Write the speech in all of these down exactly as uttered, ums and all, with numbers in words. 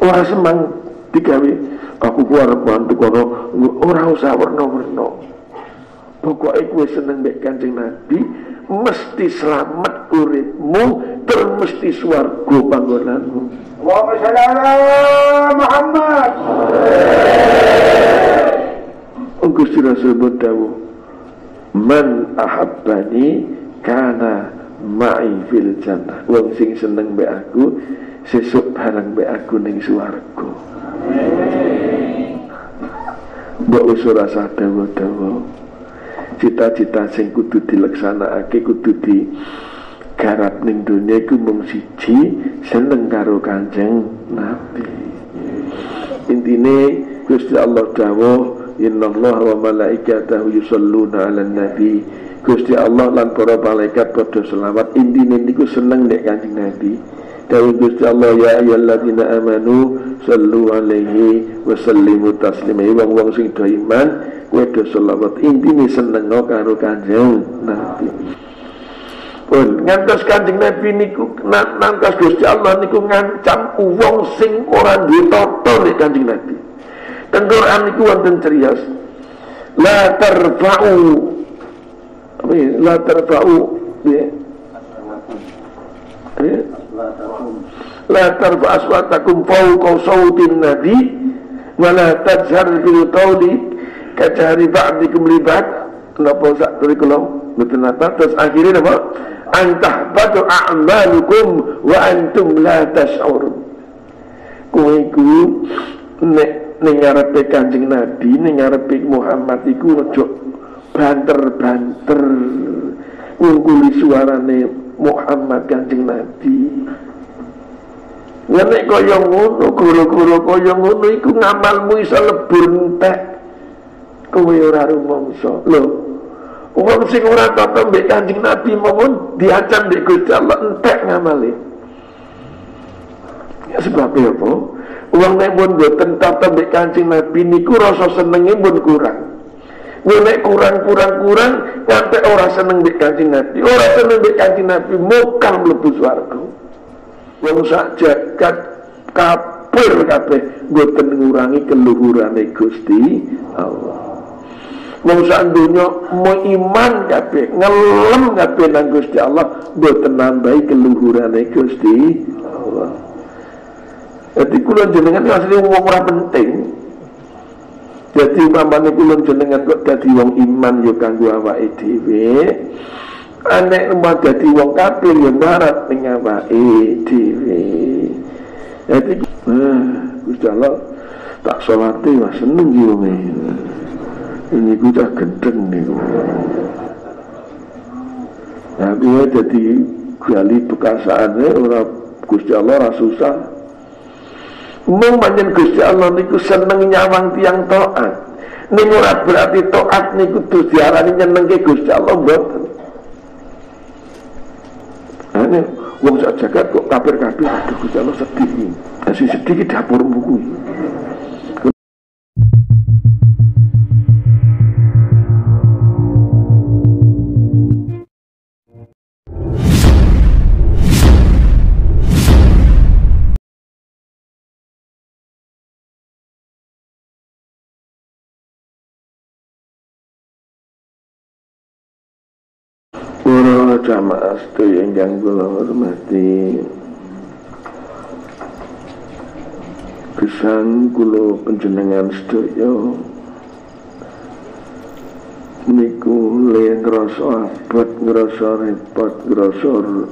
Ora semang digawe aku ku arep mantu kono, ora usah werna-werna. Pokoke kowe seneng mek Kanjeng Nabi, mesti selamat uripmu, tur mesti swarga panggonanmu. Allahumma shalli ala Muhammad. Gusti Rasul dawuh, man ahabbani kana ma'i fil jannah. Wong sing seneng mbek aku sesuk bareng mbek aku ning swarga. Mbok wis ora usah dawa-dawa. Cita-cita sing kudu dileksanakake kudu digarap ning donya iku mung siji, seneng karo Kanjeng Nabi. Intine Gusti Allah dawuh, innallaha wa malaikatahu yusholluna 'alan nabi. Gusti Allah lan para malaikat padha selawat. Intine niku seneng nek Kanjeng Nabi. Dawuh Gusti Allah, ya ayyuhalladzina amanu shallu 'alaihi wa sallimu taslima. Wong-wong sing do iman kowe do selawat. Intine seneng karo Kanjeng Nabi. Pun ngantos Kanjeng Nabi niku ngantos Gusti Allah niku ngancam wong sing ora duwe tata nek Kanjeng Nabi. Teng Quran niku wonten criyos. La tarfa'u apa ya? La tarfa'u ya. Ya. La tarfa'u aswatakum fawqa sawtin nabi wa la tajhar bil qawli kajhari ba'dikum li ba'd. Napa sak kurikulum mboten napa terus akhirnya napa? Antahbatu a'malukum wa antum la tash'urun. Kowe iku nek ning ngarepe Kanjeng Nabi, ning ngarepe Muhammad iku aja banter-banter ngungkuli suarane Muhammad Kanjeng Nabi. Nek kaya ngono, guru-guru kaya ngono iku ngamalmu iso lebur entek. Kowe ora rumangsa. Lho, wong sing ora tata mbek Kanjeng Nabi mawon diancam mbek Gusti Allah entek ngamale. Ya sebab apa? Wong nek pun mboten tata mbek Kanjeng Nabi niku rasa senenge pun kurang. Nek kurang-kurang-kurang nganti ora seneng mbek Kanjeng Nabi, ora seneng mbek Kanjeng Nabi mokal mlebu swarga. Wong sak jagat kabeh kabeh mboten ngurangi keluhurane Gusti Allah. Wong sak donya mau iman kabeh ngelem kabeh nang Gusti Allah mboten nambahi keluhurane Gusti Allah. Jadi kula jenengan asli wong ora penting. Jadi umpamane kula jenengan kok dadi wong iman ya kanggo awake dhewe. Anek umpama dadi wong kafir ya marat ning awake dhewe. Jadi eh Gusti Allah tak salate wah seneng iki wong iki. Ini ku cah gendeng niku. Nah, kuwi dadi gali bekasaane ora Gusti Allah ora susah. Mung manjen Gusti Allah niku seneng nyawang tiang taat. Ning ora berarti taat niku terus diarani nyenengke Gusti Allah mboten. Ane wong sak jagat kok kafir-kafir aduh Gusti Allah sedih. Asih sedih ki dapur buku. Para jamaah sedaya ingkang kula hormati, gesang kula panjenengan sedaya niku le ngrasa abot, ngrasa repot, ngrasa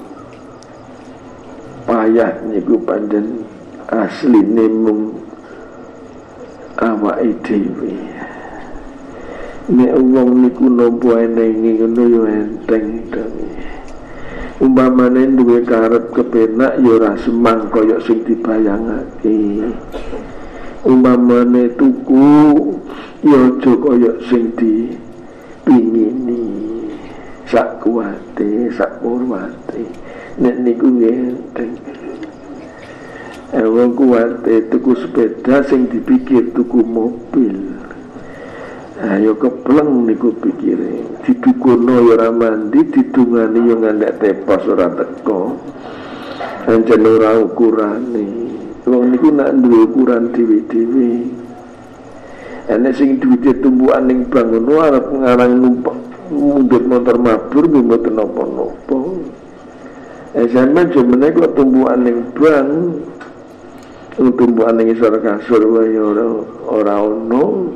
payah niku pancen asline mung awake dhewe. Nek wong niku nampa enenge ngono ya enteng to. Umpamane duwe karep kepenak ya ora semang kaya sing dibayangake. Umpamane tuku ya aja kaya sing dipingini. Sak kuwate, sak murwate. Nek niku enteng. Eh wong kuwate tuku sepeda sing dipikir tuku mobil. Ayo kepleng niku pikire, didukono ya ora mandi, didungani ya ngantek tepos ora teko. Anjen ora ukurane. Wong niku nak duwe ukuran dhewe-dhewe. Enek sing duwite tumbukan ning bangun arep ngarang numpak mundur motor mabur mboten napa-napa. Eh sampeyan jemene kok tumbukan ning bank, tumbukan ning isor kasur wae ora ora ono.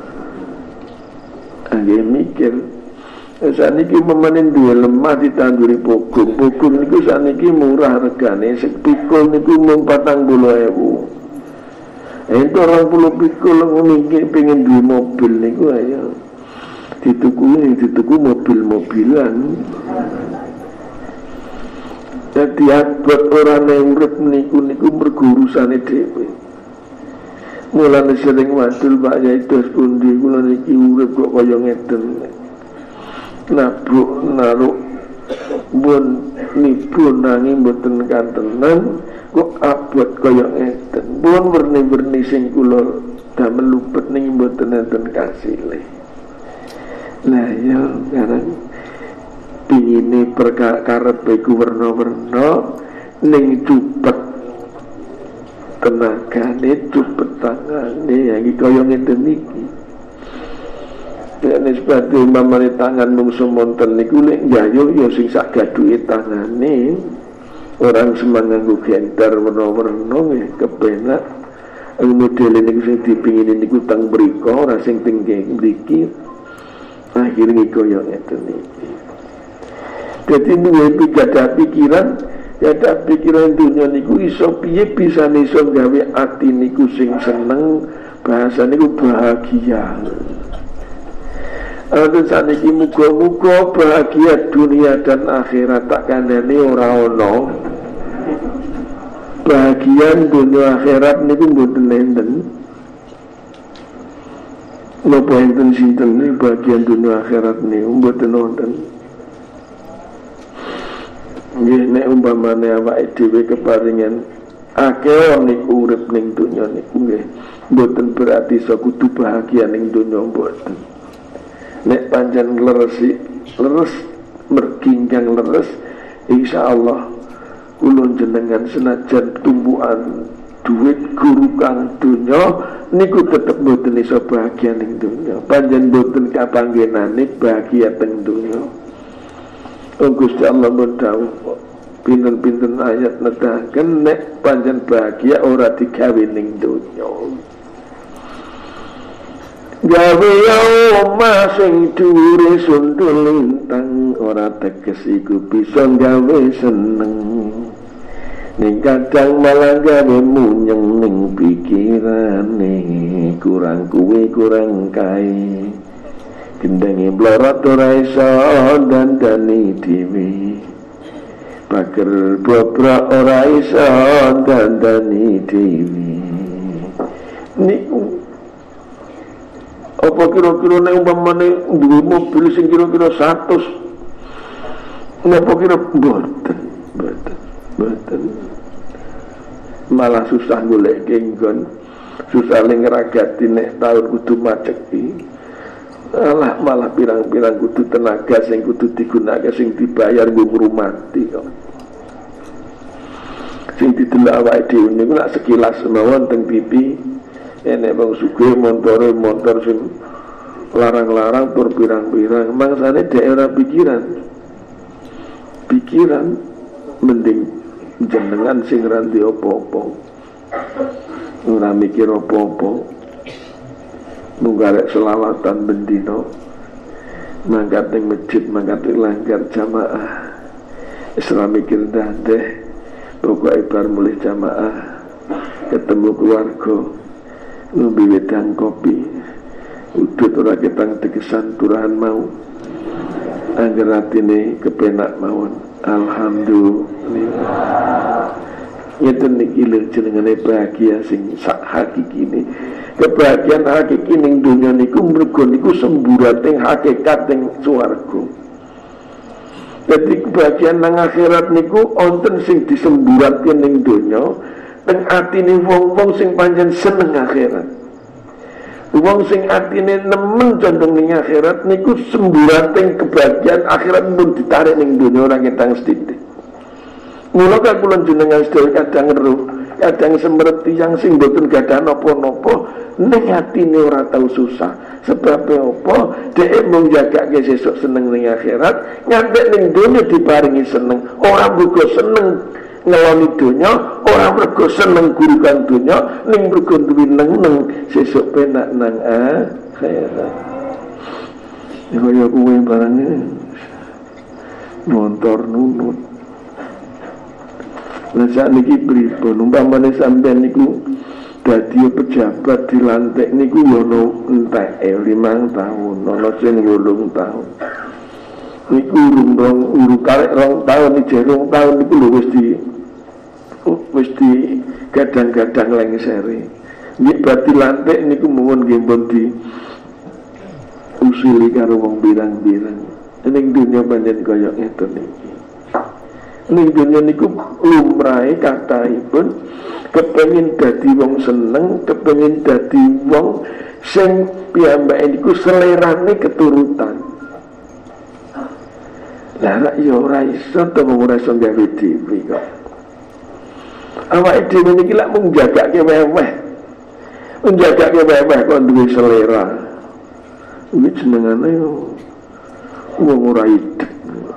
Angge mikir saniki memanen duwe lemah ditanduri pokok. Pokok niku saniki murah regane, sing pikul niku mung patang puluh ewu. Ento orang puluh pikul ngomongin pengen duwe mobil niku ayo dituku ini dituku mobil-mobilan. Jadi abot orang yang urip niku niku bergurusane dhewe. Mulane sering wadul Pak Yai dos pundi kula niki urip kok kaya ngeten. Nabuk naruk pun nipu nanging mboten kantenan kok abot kaya ngeten. Pun werni-werni sing kula damel lupet ning mboten enten kasile. Nah ya sekarang pingine perkarepe ku werna-werna ning cupet tenagane cupet tangane ya iki kaya ngeten iki. Nek nisbate mamane tangan mung semonten niku lek njayo ya sing sak gaduhe tangane. Orang semangat nganggo genter werna-werna nggih kepenak. Model niku sing dipingini niku teng mriko ora sing teng mriki. Akhirnya kaya ngeten iki. Dadi duwe pikiran, ada pikiran dunia niku iso piye bisa iso gawe ati niku sing seneng, bahasa niku bahagia. Ada saniki muga-muga bahagia dunia dan akhirat tak kandhane ora ono. Bahagia dunia akhirat niku mboten enten. Napa enten sinten iki bagian dunia akhirat niku mboten wonten. Nggih nek umpamane awake dhewe keparingen akeh niku urip ning donya niku nggih mboten berarti iso kudu bahagia ning donya mboten. Nek pancen leres leres merginggang leres insyaallah kula jenengan senajan tumbuhan duit guru kang donya niku tetep mboten iso bahagia ning donya. Panjen mboten kapanggenane bahagia teng donya. Gusti Allah mendhawuh pinten-pinten ayat nedahaken nek panjen bahagia ora digawe ning donya. Gawe omah sing dhuwure sundul lintang ora teges iku bisa gawe seneng. Ning kadang malah gawe munyeng ning pikirane kurang kuwe kurang kae. Gendenge blorot ora iso dandani dhewe. Pager bobrok ora iso dandani dhewe. Niku apa kira-kira nek umpamane duwe mobil sing kira-kira seratus napa kira mboten mboten mboten malah susah golek kenggon susah ning ngragati nek taun kudu maceti alah malah pirang-pirang kudu tenaga sing kudu digunakan sing dibayar nggo ngrumati kok sing didelok awake dhewe niku lak sekilas mawon teng T V enek wong sugih montore motor sing larang-larang tur pirang-pirang mangsane daerah pikiran pikiran mending jenengan sing ra ndek apa-apa ora mikir apa-apa mung garek selawatan bendina mangkat ning masjid mangkat langgar jamaah Islam mikir ndandeh pokoke bar mulih jamaah ketemu keluarga ngombe wedang kopi udut ora ketang tegesan turahan mau angger atine kepenak mawon alhamdulillah ngeten niki lho jenengane bahagia sing sak hakikine kebahagiaan hakiki ning donya niku mergo niku semburating hakikat ing swarga. Dadi kebahagiaan nang akhirat niku wonten sing disemburatke ning donya teng atine wong-wong sing pancen seneng akhirat. Wong sing atine nemen condong ning akhirat niku semburating kebahagiaan akhirat pun ditarik ning donya ora ketang sithik. Mula kula jenengan sedaya kadang ngeruh kadang semerti yang sing boten gadah napa-napa ning atine ora tau susah. Sebab apa? Dhek mung jagake sesuk seneng ning akhirat, ngantek ning donya diparingi seneng. Ora mergo seneng ngeloni donya, ora mergo seneng gurukan donya, ning mergo duwe neng-neng sesuk penak nang akhirat. Ya kaya kuwe barang montor nunut. Lah sakniki pripun umpamane sampeyan niku dadi pejabat dilantik niku yo ono enteke limang tahun, ono sing wolung tahun. Niku urung rong urung karek rong tahun iki rong tahun niku lho wis di wis di gadang-gadang lengsere. Nek berarti lantik niku muwun nggih mbon di usili karo wong birang-birang. Ning dunya pancen kaya ngeten iki. Ning dunya niku lumrahe kathahipun kepengin dadi wong seneng, kepengin dadi wong sing piyambake niku selerane keturutan. Lah nek yo ora iso to ora iso gawe dhewe kok. Awake dhewe niki lak mung jagake weweh. Menjagake weweh kok duwe selera. Iki jenengane wong ora idep.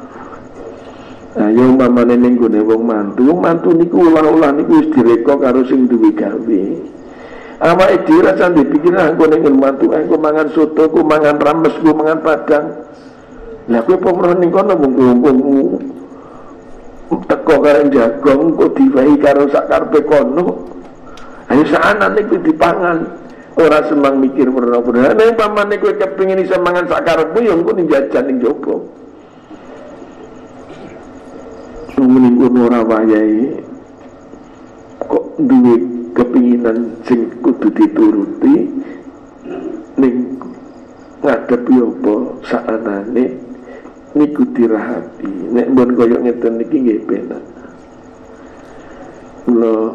Ayo umpamane ning gone wong mantu, wong mantu niku ulah-ulah niku wis direka karo sing duwe gawe. Awake dhewe rasa dipikiran engko ning mantu, engko mangan soto, ku mangan rames, ku mangan padang. Lah kowe apa ning kono wong-wongmu teko karo jagong kok diwehi karo sak karepe kono. Ayo sakane niku dipangan. Ora semang mikir pernah-pernah. Nek pamane kowe kepengin iso mangan sak karepmu ya engko ning jajan ning jopo. Mungkin kono ora wayahe kok duwe kepinginan sing kudu dituruti ning ngadepi apa saanane niku dirahati. Nek mbon kaya ngeten niki nggih penak. Kula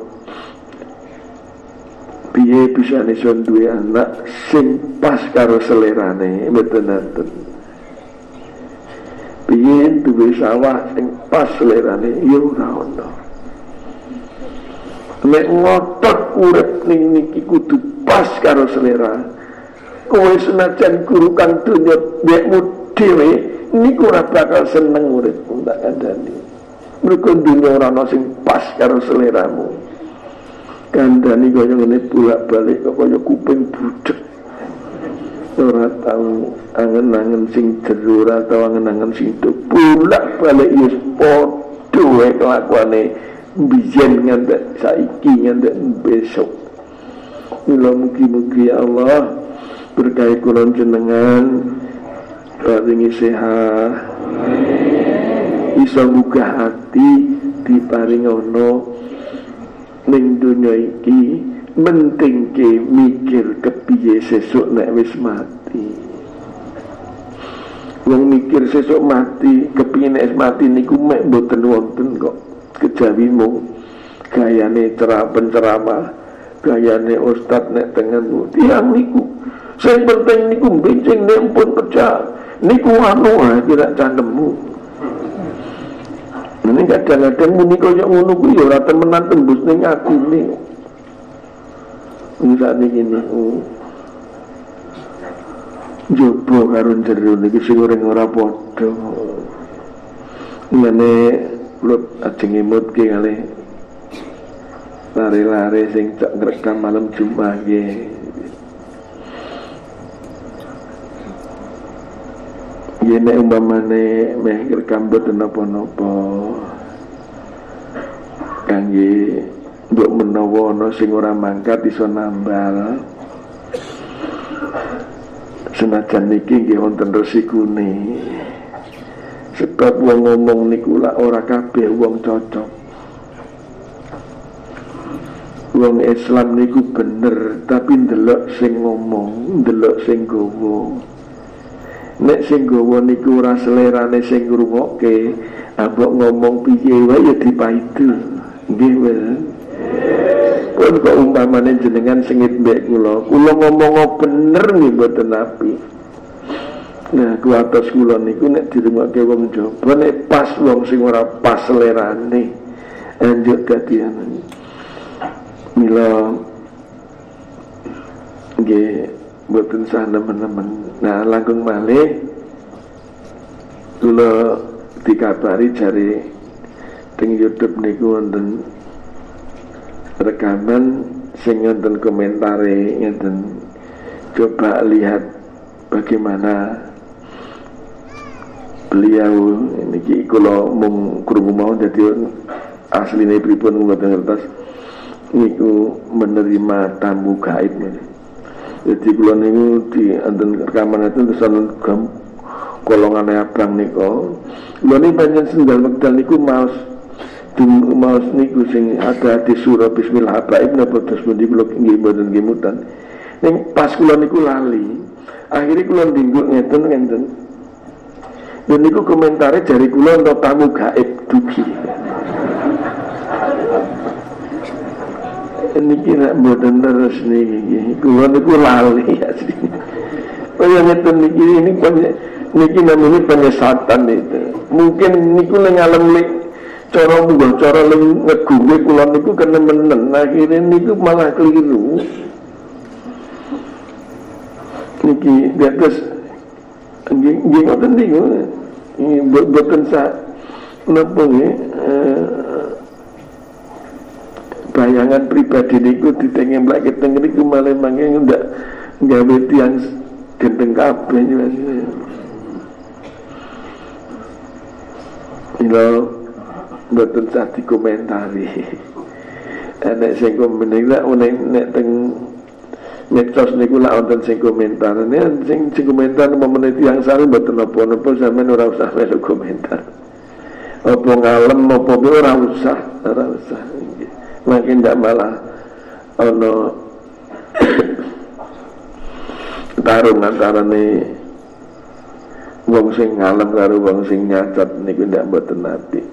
piye bisa iso duwe anak sing pas karo selerane mboten nenten. Piye duwe sawah sing pas selerane ya ora ono. Nek ngotot urip ning niki kudu pas karo selera. Kowe senajan guru kang donya dekmu dhewe niku ora bakal seneng uripmu tak kandhani. Mergo dunya ora ana sing pas karo seleramu. Kandhani kaya ngene bolak-balik kok kaya kuping budhek. Ora tau angen-angen sing jero, ora tau angen-angen sing bolak-balik wis padha wae kelakuane biyen ngantek saiki ngantek besok. Mula mugi-mugi Allah berkahi kula jenengan paringi sehat, iso buka hati diparing ana ning donya iki mentingke mikir kepiye sesuk nek wis mati. Wong mikir sesuk mati, kepiye nek mati niku mek mboten wonten kok. Kejawi mung gayane cerah penceramah, gayane ustad nek tengen tiyang niku. Sing penting niku benjing nek pun pecah. Niku anu ae kira candemmu. Ini kadang-kadang muni kaya ngono kuwi ya ora temenan tembus ning atine. Ini saat ini niku njaba karo jero niki sing ora padha. Ngene kula ajeng imutke kalih lare-lare sing cak ngrekam malam Jumat nggih. Yen nek umpamane meh rekam boten napa-napa kangge mbok menawa ana sing ora mangkat iso nambal. Senajan niki nggih wonten resikune. Sebab wong ngomong niku lak ora kabeh wong cocok. Wong Islam niku bener, tapi ndelok sing ngomong, ndelok sing gowo. Nek sing gawa niku ora selerane sing ngrungokke, ambok ngomong piye wae ya dipaidu. Nggih wae. Pun kok umpamane jenengan sengit mbek kula, kula ngomong bener nggih mboten apik. Nah, kuwatos kula niku nek dirungokke wong jaba nek pas wong sing ora pas selerane, anjuk dadi mila nggih mboten sah nemen-nemen. Nah langkung malih kula dikabari jare teng YouTube niku wonten rekaman sing wonten komentare ngeten. Coba lihat bagaimana beliau niki kula mung krungu mawon dadi asline pripun mboten ngertos niku menerima tamu gaib. Jadi kula niku di enten rekaman itu terusan golongan abang niku. Kula niki panjenengan sendal wekdal niku maos di maos niku sing ada di surah bismillah habaib napa terus pundi kula nggih mboten nggih mutan. Ning pas kula niku lali. Akhire kula ndinggo ngeten ngenten. Dan niku komentare jari kula untuk tamu gaib dugi. Niki nek mboten terus niki kula niku lali asli. Kaya ngeten niki ini niki namanya penyesatan itu. Mungkin niku ning alam lik cara munggah cara ling ngegungge kula niku kena menen akhire niku malah keliru. Niki terus nggih nggih ngoten niku mboten sak napa nggih bayangan pribadi niku ditengemlek keteng niku malah mangke ndak gawe tiyang gendeng kabeh Mas. Ilo mboten sah dikomentari. Nek sing komen lak nek teng medsos niku lak wonten sing komentar. Nek sing sing komentar menit tiyang sare mboten napa-napa sampeyan ora usah melu komentar. Apa ngalem apa ora usah, ora usah. Makin tidak malah ono tarung antara nih wong sing ngalem karo wong sing nyacat niku ndak mboten apik.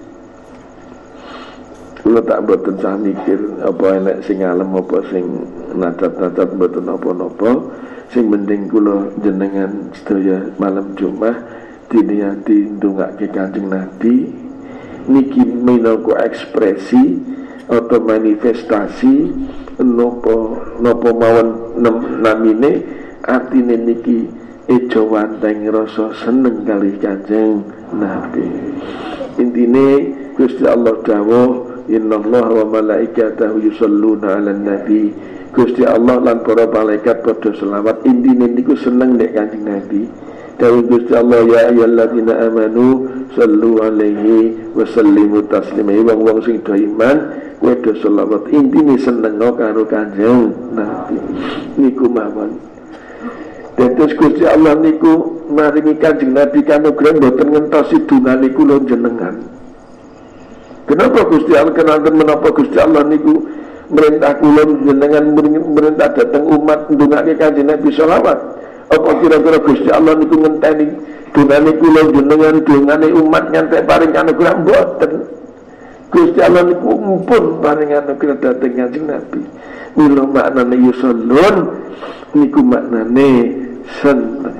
Kula tak mboten sah mikir apa enek sing ngalem apa sing nacat-nacat mboten napa-napa. Sing penting kula jenengan sedaya malam Jumat diniati ndongake Kanjeng Nabi niki minangka ekspresi atau manifestasi nopo nopo mawon namine artine niki ejo wanteng rasa seneng kali Kanjeng Nabi. Intine Gusti Allah dawuh innallaha wa malaikatahu yusholluna 'alan nabi. Gusti Allah lan para malaikat padha selawat. Intine niku seneng nek Kanjeng Nabi. Dawuh Gusti Allah ya ayyuhalladzina amanu sallu alaihi wa sallimu taslima. Wong-wong sing do iman kowe do selawat intine seneng karo Kanjeng Nabi niku mawon. Dados Gusti Allah niku maringi Kanjeng Nabi kanugrahan mboten ngentosi dungane kula jenengan. Kenapa Gusti Allah kenanten menapa Gusti Allah niku merintah kula jenengan merintah dateng umat ndongake Kanjeng Nabi selawat? Apa kira-kira Gusti Allah niku ngenteni dungane kula jenengan dungane umat ngantek paring kanugrahan mboten? Gusti Allah niku mumpun paring anugerah dhateng Kanjeng Nabi. Mila maknane yusallun niku maknane seneng.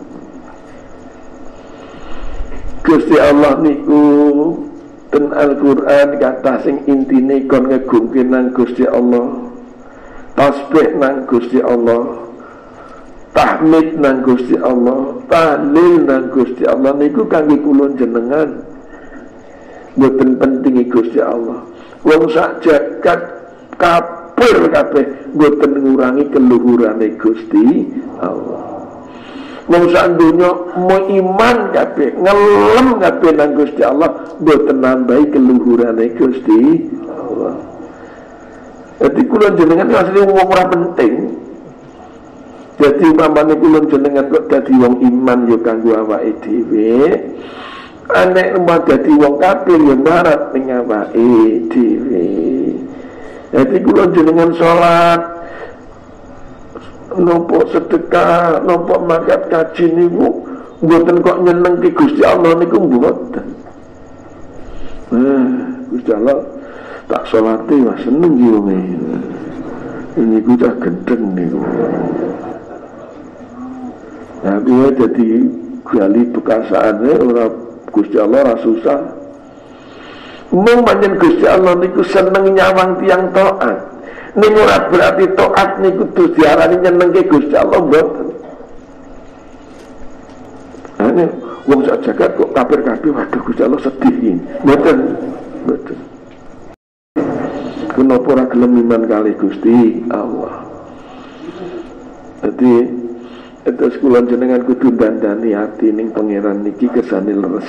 Gusti Allah niku ten Al-Qur'an kata sing intine kon ngegungke nang Gusti Allah. Tasbih nang Gusti Allah. Tahmid nang Gusti Allah. Tahlil nang Gusti Allah niku kangge kula jenengan. Mboten pentingi Gusti Allah. Wong sak jagat kafir kabeh mboten ngurangi keluhurane Gusti Allah. Wong sak donya mau iman kabeh ngelem kabeh nang Gusti Allah mboten nambahi keluhurane Gusti Allah. Jadi kula jenengan asline wong ora penting. Jadi umpamane kula jenengan kok dadi wong iman yo kanggo awake dhewe. Anek umat dadi wong kafir yang barat ning awake dhewe. Dadi kula jenengan salat nopo sedekah, nopo makat kaji niku mboten kok nyenengke Gusti Allah niku mboten. Nah, Gusti Allah tak salate wah seneng iki wong ini ku cah gendeng niku. Nah, kuwi dadi gali bekasaane ora Gusti Allah ora susah. Mung pancen Gusti Allah niku seneng nyawang tiyang taat. Ning ora berarti taat niku kudu diarani nyenengke Gusti Allah mboten. Ane wong sak jagat kok kafir kabeh, waduh Gusti Allah sedih iki. Mboten, mboten. Kenapa ora gelem iman kali Gusti Allah? Jadi itu kula jenengan kudu dandani ati ning pangeran niki kesane leres.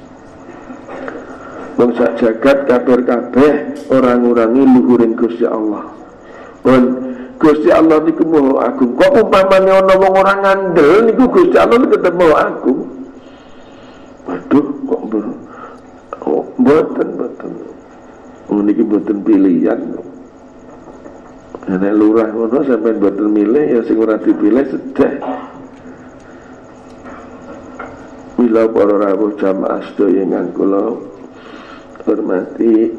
Wong sak jagat kafir kabeh ora ngurangi luhuring Gusti Allah. Pun Gusti Allah niku maha agung. Kok umpamane ana wong ora ngandel niku Gusti Allah niku tetep maha agung. Waduh kok ber oh, mboten mboten. Oh niki mboten pilihan. Nek lurah ngono sampeyan mboten milih ya sing ora dipilih sedih. Mila para rawuh jamaah sedaya ingkang kula hormati,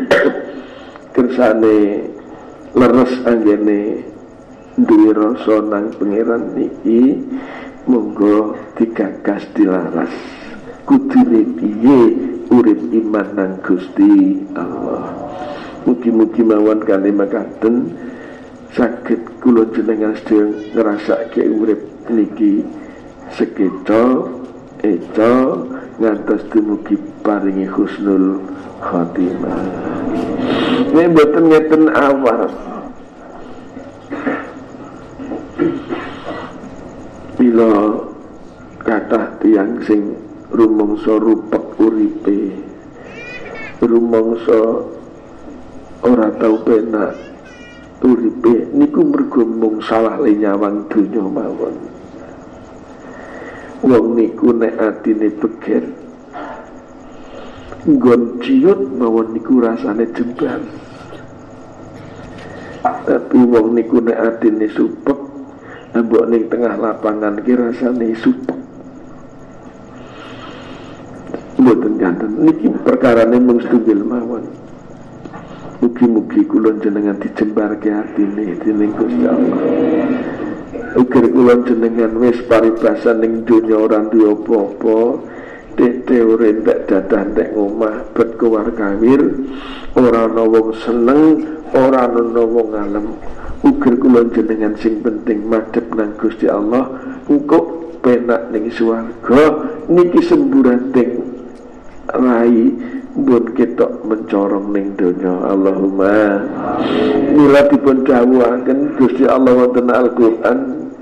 kersane leres anggene duwe rasa nang pangeran niki monggo digagas dilaras. Kudune piye urip iman nang Gusti Allah. Mugi-mugi mawon kalimat makaten saged kula jenengan sedaya ngrasake urip niki sekeca eca ngantos dumugi paringi husnul khotimah. Ini mboten ngeten awal. Bila kathah tiyang sing rumangsa rupek uripe, rumangsa ora tau penak uripe niku mergo mung salah le nyawang donya mawon. Wong niku nek atine beger nggon ciut mawon niku rasane jembar. Tapi wong niku nek atine supek mbok ning tengah lapangan ki rasane supek. Mboten janten niki perkarane mung setunggal mawon. Mugi-mugi kula jenengan dijembarke atine dening Gusti Allah. Uger kula jenengan wis paribasan ning donya ora duwe apa-apa, tete ora entek dadah nek omah bet kewargawir, ora ana wong seneng, ora ana wong ngalem. Uger kula jenengan sing penting madhep nang Gusti Allah, engko penak ning swarga niki semburating rai mbon ketok mencorong ning donya. Allahumma mila dipun dawuhaken Gusti Allah wonten Al-Qur'an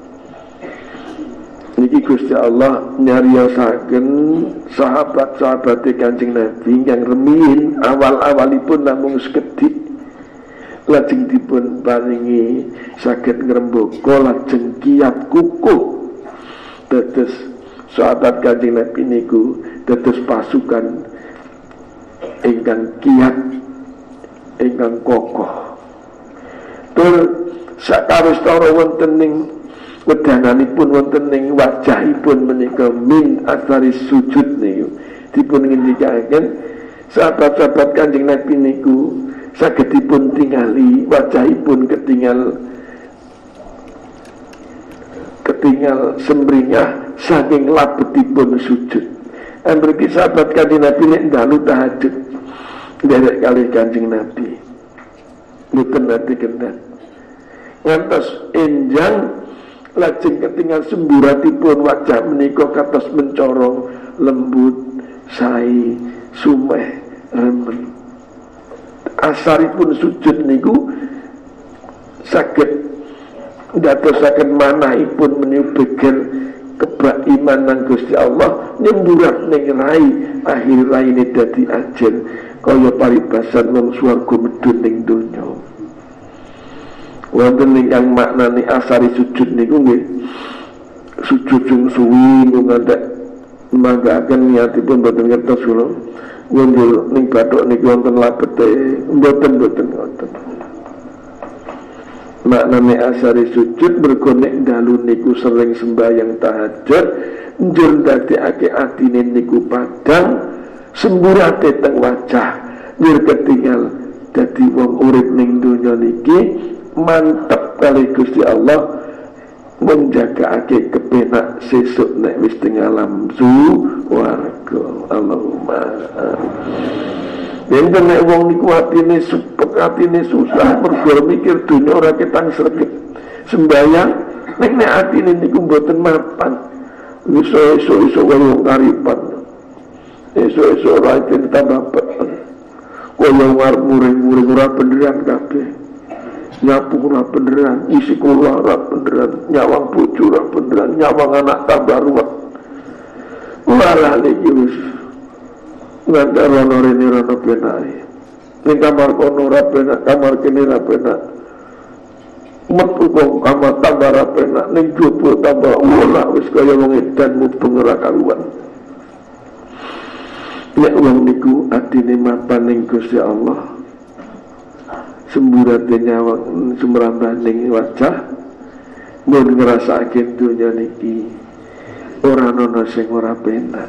niki Gusti Allah nyariosaken sahabat-sahabat Kanjeng Nabi yang remin awal-awalipun namung sekedhik lajeng dipun paringi saged ngrembaka lajeng kiyat kukuh dados sahabat Kanjeng Nabi niku dados pasukan ingkang kiat, ingkang kokoh. Tur sakawistara wonten ing wedanganipun wonten ing wajahipun menika min asari sujud niku dipun ngendikaken sahabat-sahabat Kanjeng Nabi niku saged dipun tingali wajahipun ketinggal ketinggal semringah saking labetipun sujud. Amriki sahabat Kanjeng Nabi nek dalu tahajud derek kali Kanjeng Nabi mboten nate kendat ngantos enjang lajeng ketinggal semburatipun wajah menika kados mencorong lembut sae sumeh remen. Asaripun sujud niku saged ndadosaken manahipun meniup beger kebak iman nang Gusti Allah nyemburat ning rai akhir raine dadi ajen kaya paribasan wong swarga medhun ning donya. Wonten ingkang maknani asari sujud niku nggih sujud sing suwi ngantek manggaken niatipun boten ngertos kula. Wonten ning bathuk niku wonten labete mboten mboten ngoten. Maknane asari sujud mergo nek dalu niku sering sembahyang tahajud njur ndadekake atine niku padhang semburate teng wajah njur ketinggal dadi wong urip ning donya niki mantep kali Gusti Allah menjagaake kepenak sesuk nek wis teng alam suwarga. Allahumma Yen nek wong niku atine supek, atine susah, mergo mikir dunya ora ketang sregep. Sembayang nek nek atine niku mboten mapan. Iso-iso kaya karipan. Iso-iso ora tambah peten. Kaya war muring-muring ora beneran kabeh. Nyapu ora beneran, isi kula ora beneran, nyawang bojo ora beneran, nyawang anak tambah ruwet. Walah niki wis ngantar rono rene rono penake. Ning kamar kono ora penak, kamar kene ora penak. Metu kok kamar tambah ora penak, ning jopo tambah ora wis kaya wong edan mubeng ora karuan. Nek wong niku atine mapan ning Gusti Allah, semburate nyawang sumrambah ning wajah, mun ngrasake donya niki ora ana sing ora penak.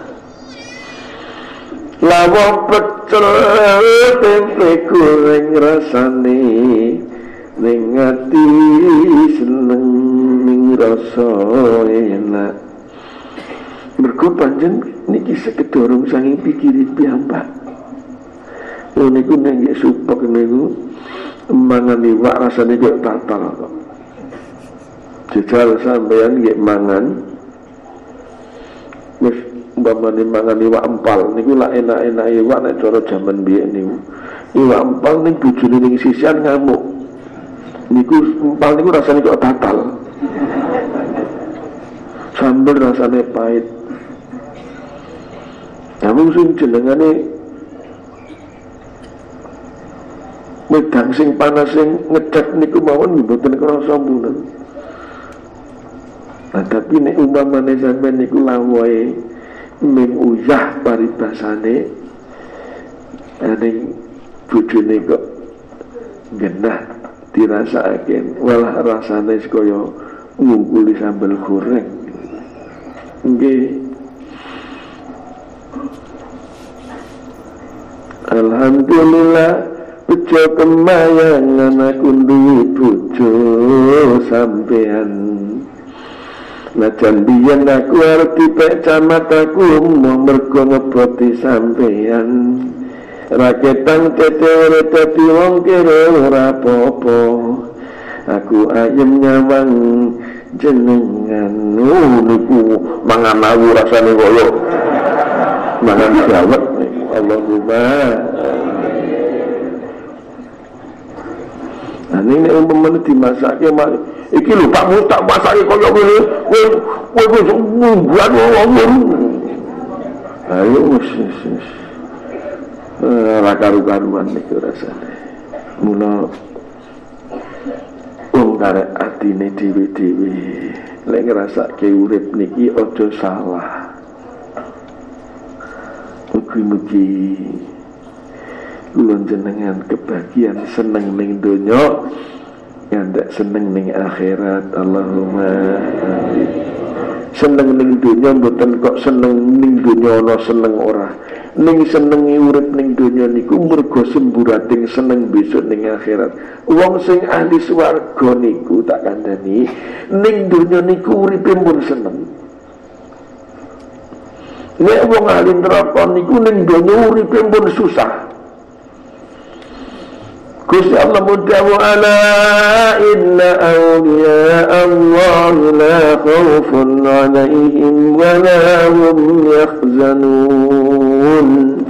Lawang pecel tempe goreng rasane ning ati seneng ning rasa enak. Mergo panjen niki sekedorong saking pikirin piyambak. Lha niku nek supek niku mangan iwak rasane kok tatal kok. Jejal sampeyan nggih mangan wis umpamane mangan iwak empal niku lak enak-enak iwak nek cara jaman biyen niku. Iwak empal ning bojone ning sisian ngamuk. Niku empal niku rasane kok tatal. Sambel rasane pahit. Namun sing jenengane wedang sing panas sing ngecek niku mawon mboten krasa mboten. Nah, tapi nek umpamane sampeyan niku lawahe ming uyah paribasane ning bojone kok genah dirasakake, walah rasane kaya ngungkuli sambal goreng. Nggih. Alhamdulillah bejo kemayangan aku duwe bojo sampean. Najan biyen aku arep dipek camat aku mau mergo ngeboti sampean. Raketang tete ora dadi wong kere ora apa-apa. Aku ayem nyawang jenengan. Oh niku mangan awu rasane kaya mangan jawet niku. Allahumma nah ini umpamanya dimasake iki lho Pak Mus tak masake kaya ngene kowe kowe wis mungguan wong ayo wis wis ora karu-karuan niku rasane mula wong karek atine dhewe-dhewe lek ngrasake urip niki aja salah. Mugi-mugi kula jenengan kebahagiaan seneng ning donya ngantek seneng ning akhirat. Allahumma amin. Seneng ning donya mboten kok seneng ning donya ana seneng ora. Ning senengi urip ning donya niku mergo semburating seneng besok ning akhirat. Wong sing ahli swarga niku tak kandhani ning donya niku uripe pun seneng. Nek wong ahli neraka niku ning donya uripe pun susah. Gusti Allah mudhawu ala inna awliya Allah la khaufun alaihim wa la hum yahzanun.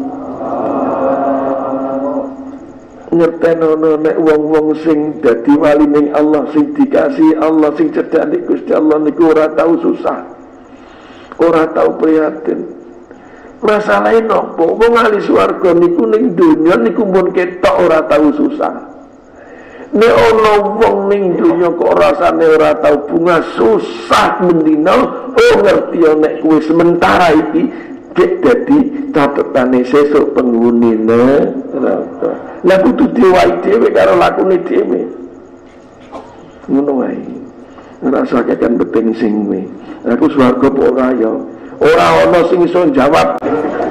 Ngertenono nek wong-wong sing dadi wali ning Allah, sing dikasih Allah, sing cedhak ning Gusti Allah niku ora tau susah. Ora tau prihatin. Masalahe nopo? Wong ahli swarga niku ning donya niku pun ketok ora tau susah. Nek ana wong ning donya kok rasane ora tau bunga susah mendina, oh ngerti nek kuwi sementara iki gek dadi catetane sesuk penghunine neraka. Lah kudu diwai dhewe karo lakune dhewe. Ngono wae. Ngrasake kan penting sing kuwi. Aku swarga kok ora ya. Ora ana sing iso jawab.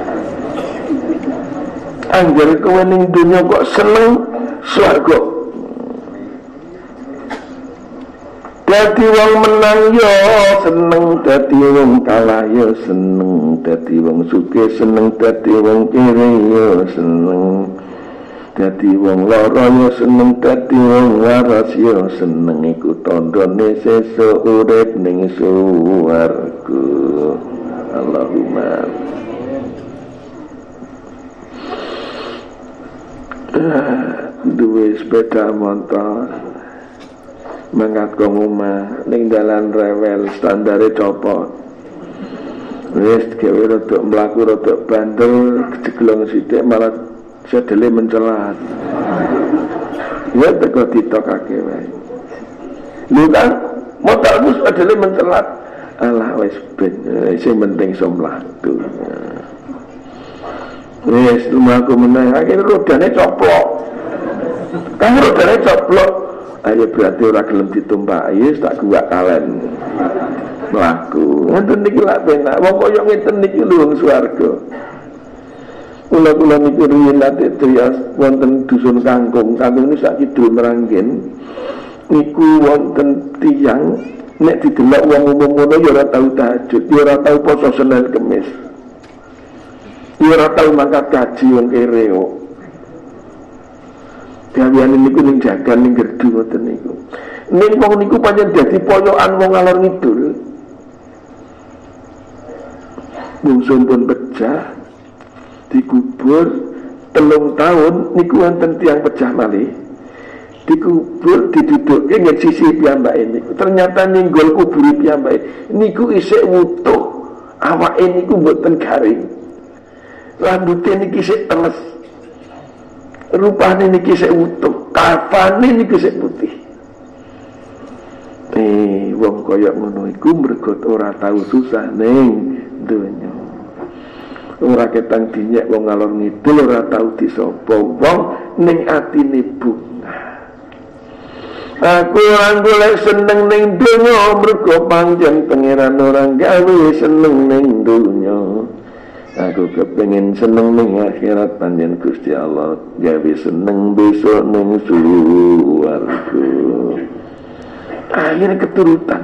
Angger kowe ning donya kok seneng swarga. Dadi wong menang yo seneng, dadi wong kalah yo seneng, dadi wong sugih seneng, dadi wong kere yo seneng, dadi wong lara yo seneng, dadi wong waras yo seneng. Iku tandane sesuk urip ning swarga. Allahumma duwe sepeda motor mangkat ke omah ning dalan rewel standare copot wis gawe rada mlaku rada bandel kejeglong sithik malah sedele mencelat ya teko ditokake wae lho kan motorku sedele mencelat alah wis ben sing penting iso mlaku wis lumaku meneh akhire rodane coplok kan rodane coplok. Ayo berarti ora gelem ditumpaki tak gua kalen mlaku. Ngoten niki lak penak. Wong kaya ngeten niki lho wong swarga. Kula-kula niku riyen nate triyas wonten dusun Kangkung. Kangkung niku sak kidul Meranggen. Niku wonten tiyang nek didelok wong umum ngono ya ora tau tahajud, ya ora tau poso Senin Kamis. Ya ora tau mangkat kaji wong kere kok. Gaweane niku ning jagan ning gerdu ngoten niku. Ning wong niku pancen dadi poyokan wong ngalor ngidul. Bungsun pun pecah dikubur telung tahun niku wonten tiyang pecah malih. Dikubur didudukke ngen sisi piyambake niku. Ternyata ninggol kubur piyambake niku isih wutuh. Awake niku mboten garing. Rambute niki isih teles. Rupane niki sik utuh, kafane niki sik putih. Eh, wong kaya ngono iku mergo ora tau susah ning donya. Ora ketang dinyek wong ngalor ngidul, ora tau disapa wong ning atine bunga. Aku ora golek seneng ning donya mergo pancen pangeran ora gawe seneng ning donya. Aku kepengen seneng ning akhirat panjen Gusti Allah gawe seneng besok ning swarga. Akhirnya keturutan.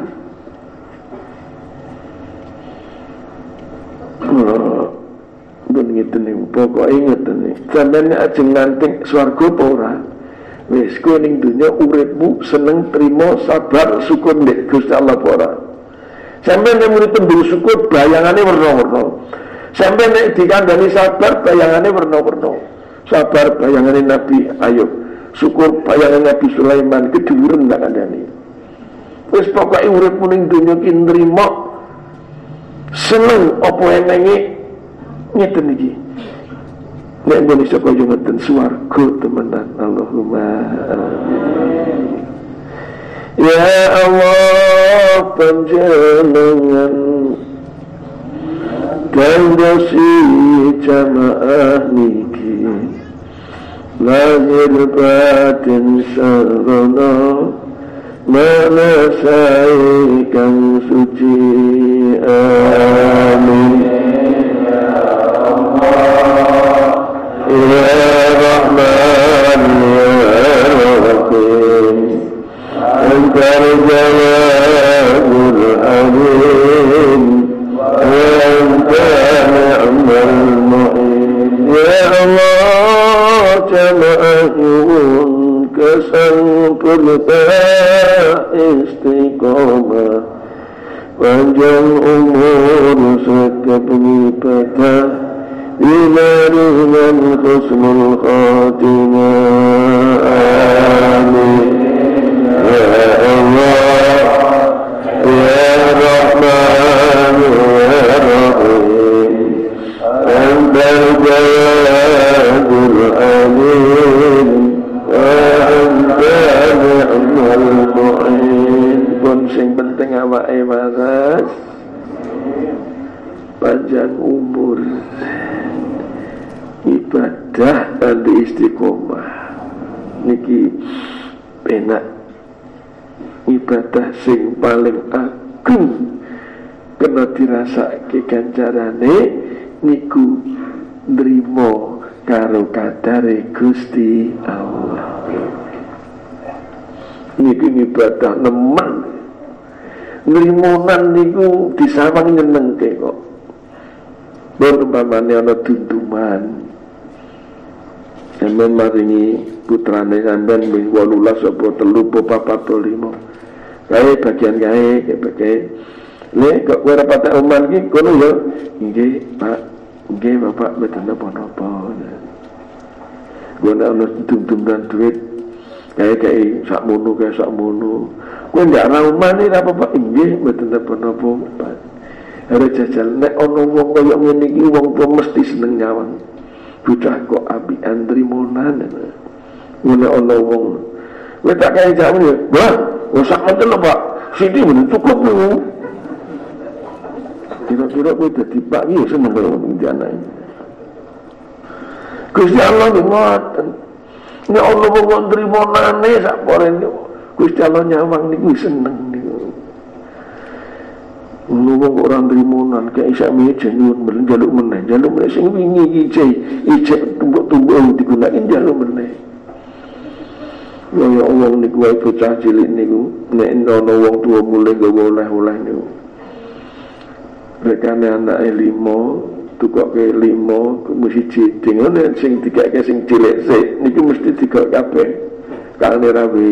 Oh, ben ngeten nih, pokoke ngeten nih. Sampeyan ajeng nanting swarga apa ora? Wis kowe ning dunya uripmu seneng trima sabar syukur nek Gusti Allah apa ora? Sampeyan nek murid tembung syukur bayangane werna-werna. Sampai nek dikandani sabar bayangannya warna-warna. Sabar bayangannya Nabi Ayub, syukur bayangannya Nabi Sulaiman, keduren tak kandani. Wis pokoke urip ning donya ki nrimo seneng apa enenge ngeten iki. Nek mbok iso kaya ngoten swarga temenan. Allahumma amin. Ya Allah panjenengan kandasi jamaah niki lahir batin sarana mana saya kang suci amin ya Allah ya Rahman ya Rahim antar jawadul alim ya Allah jamaahun kesempurna istiqomah panjang umur sekap ibadah ilarunan khusnul khatimah amin ya Allah ya Rahman ya Rahim antal jawadul alim wa anta ni'mal mu'in. Pun sing penting awake waras panjang umur ibadah dan istiqomah niki penak ibadah sing paling agung kena dirasake ganjarane niku nrimo karo kadare Gusti Allah. Niki ibadah nemen ngrimonan niku disawang nyenengke kok. Bon umpamane ana dunduman. Sampeyan maringi putrane sampeyan wing wolulas apa telu apa papat apa lima. Kae bagian kae kae nek kok ora patek oman iki kono ya nggih Pak nggih Bapak mboten napa-napa. Guna ana dum-duman duit kae-kae sakmono kae sakmono. Kowe ndak ra oman iki apa Pak nggih mboten napa-napa Pak. Are jajal nek ana wong kaya ngene iki wong tuwa mesti seneng nyawang. Bocah kok apian trimonan. Nek ana wong kowe tak kae jamu ya. Wah, usah ngoten lho Pak. Sithik men cukup lho. Kira-kira kowe dadi Pak iki seneng karo njana. Gusti Allah ngoten. Nek ana wong trimonane sak porene Gusti Allah nyawang niku seneng niku. Wong ora trimonan kaya sak meje nyuwun men njaluk meneh, njaluk meneh sing wingi iki ijeh, ijeh tumbuk-tumbuk digunakan njaluk meneh. Ya Allah niku wae bocah cilik niku nek ana wong tuwa mulih gawe oleh-oleh niku. Rekane anake lima, tukoke lima, mesti jeding ngene sing dikake sing cilik sik niku mesti dikok kabeh. Kalane rawe.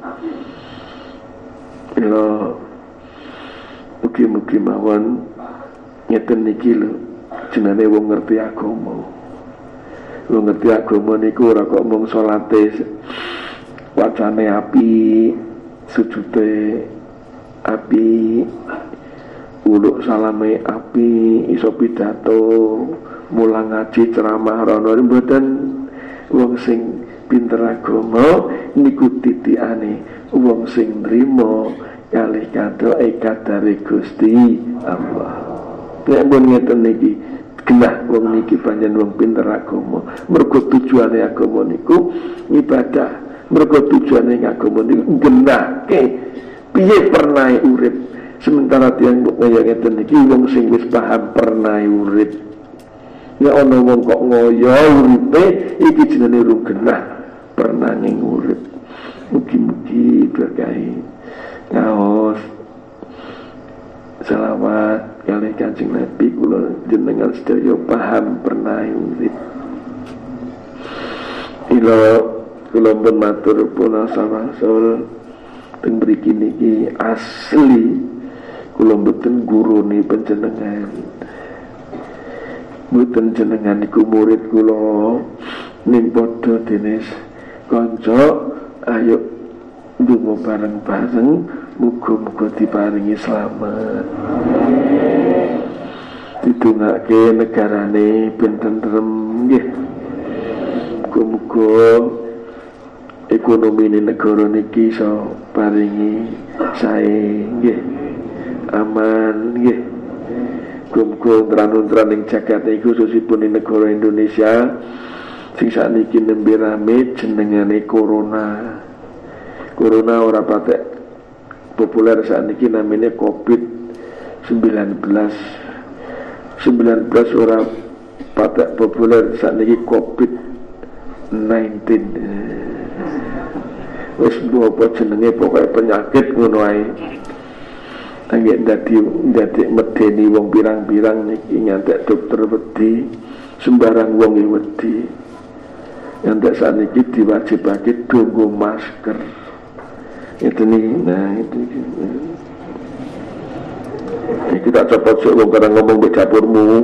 Ya mugi-mugi mawon ngeten niki lho jenenge wong ngerti agama. Wong ngerti agama niku ora kok mung salate wacane api, sujude api, uluk salame api, iso pidato, mulang ngaji ceramah rono mboten. Wong sing pinter agama niku titikane wong sing nrimo kalih kadoke kadare Gusti Allah. Nek pun ngeten niki genah wong niki pancen wong pinter agama. Mergo tujuane agama niku ibadah. Mergo tujuane agama niku genahke piye pernah urip. Sementara tiyang kaya ngeten niki wong sing wis paham pernah urip. Ya ana wong kok ngoyo uripe iki jenenge rung genah pernah ning urip. Mugi-mugi berkahi. Ngaos selawat kali Kanjeng Nabi kula jenengan sedaya paham pernah urip. Ila kula pun matur pun asal-asal teng mriki niki asli kula mboten gurune panjenengan. Mboten jenengan niku murid kula ning padha dene kanca ayo ndonga bareng-bareng muga-muga diparingi slamet. Ditungake negarane ben tentrem nggih. Muga-muga ekonomi negara niki iso paringi sae nggih. Aman nggih. Muga-muga tran-tran ing jagat iki khususipun ing negara Indonesia sing sakniki nembe rame jenengane corona. Corona ora patek populer saat ini namanya covid sembilan belas. sembilan belas ora patek populer saat ini covid sembilan belas. Wis apa jenenge pokoke penyakit ngono ae. Anggek dadi dadi medeni wong pirang-pirang niki ngantek dokter wedi, sembarang wong wedi. Ngantek saat niki diwajibake nggo masker. Itu nih, nah itu ini kita cepat sih wong kadang ngomong ke dapurmu.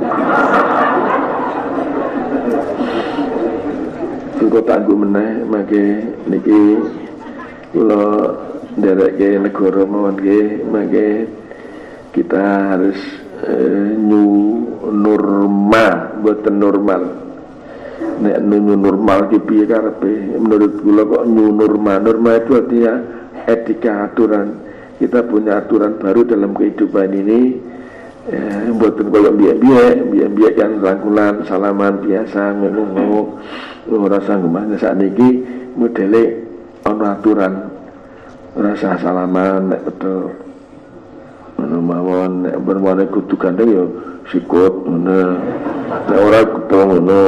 Engko tangguh meneh mangke niki kula ndereke negara mawon nggih mangke kita harus eh, new normal, boten normal. Nek new normal ki piye karepe? Menurut kula kok new normal. Normal itu artinya etika, aturan. Kita punya aturan baru dalam kehidupan ini. Eh, buatan kalau biak-biak, biak-biak kan rangkulan, salaman biasa, ngomong-ngomong, rasa ngomongnya saat ini modelnya ono aturan, rasa salaman, nek betul, ono mawon, nek berwarna kudu gandeng yo sikut, ono, nek orang ketemu ono.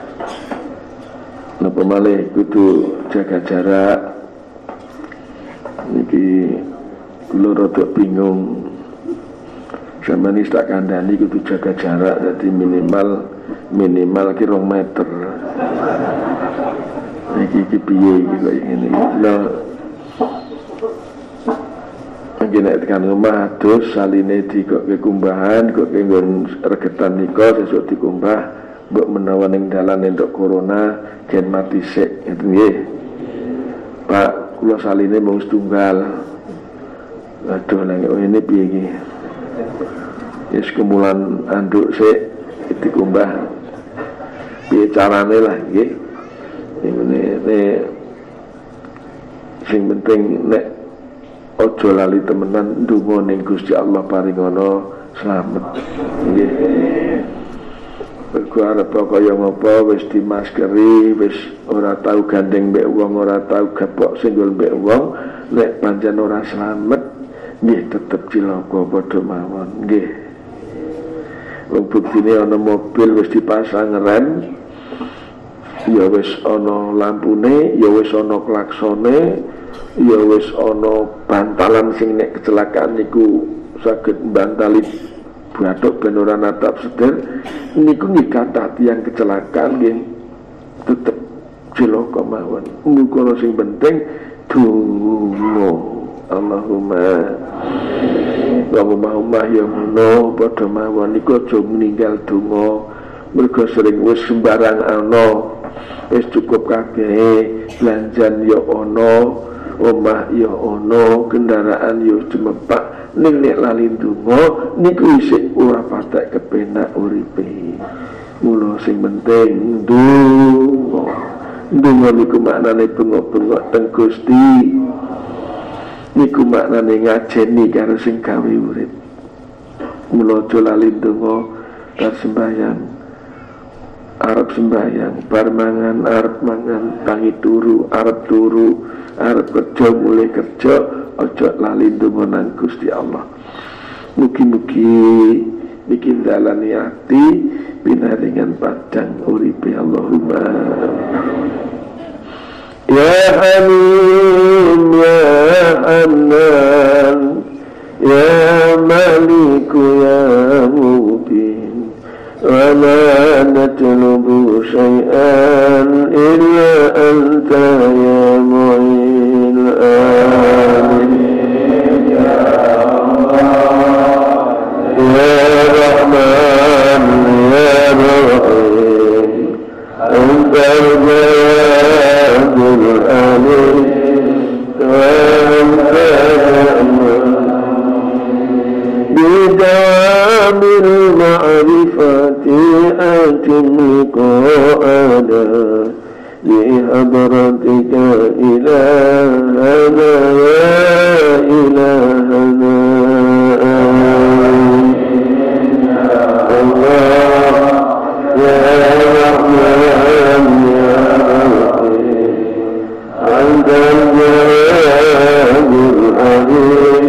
Napa malih kudu jaga jarak. Niki kula rada bingung. Sampeyan iki tak kandhani kudu jaga jarak, jadi minimal minimal ki rong meter. Niki iki piye iki kok ngene. Lah iki nek tekan omah adus saline dikokke kumbahan, kok nggon regetan nika sesuk dikumbah, mbok menawa ning dalan entuk corona jen mati sik, ngoten nggih. Pak, kula saline mung setunggal. Aduh nang ngene piye iki? Wis kemulan anduk sik dikumbah. Piye carane lah nggih. Ngene sing penting nek aja lali temenan ndonga ning Gusti Allah paringono slamet. Nggih. Mergo arep kaya ngapa wis dimaskeri, wis ora tau gandeng mbek wong, ora tau gapok singgul mbek wong, nek pancen ora slamet nggih tetep cilaka padha mawon. Nggih. Wong buktine ana mobil wis dipasang rem, ya wis ana lampune, ya wis ana klaksone, ya wis ana bantalan sing nek kecelakaan niku saged mbantali bathuk ben ora natap sedir, niku ngikata tiyang kecelakaan nggih tetep cilaka mawon. Muga sing penting donga. Allahumma Allahumma ya ngono padha mawon niku aja meninggal donga. Mergo sering wis sembarang ana, wis cukup kabeh, belanjan ya ana, omah ya ana, kendaraan ya jemepak, ning nek lali donga niku isih ora patek kepenak uripe. Mula sing penting donga. Donga niku maknane bengok-bengok teng Gusti. Niku maknane ngajeni karo sing gawe urip. Mula aja lali donga bar sembahyang. Arep sembahyang, bar mangan, arep mangan, tangi turu, arep turu, arep kerja mulai kerja, aja lali ndonga nang Gusti Allah. Mugi-mugi bikin dalani ati pinaringan padang uripe. Allahumma ya Halim ya Hanan ya Maliku ya Mubin ولا نطلب شيئا إلا أنت يا معين. آمين يا الله يا رحمن يا رحيم أنت الجواد الأليم وأنت الرحمن بدوام المعرفة أتم لقاءنا بحضرتك إلهنا يا إلهنا. آمين يا الله يا رحمن يا رحيم أنت الجواد الأليم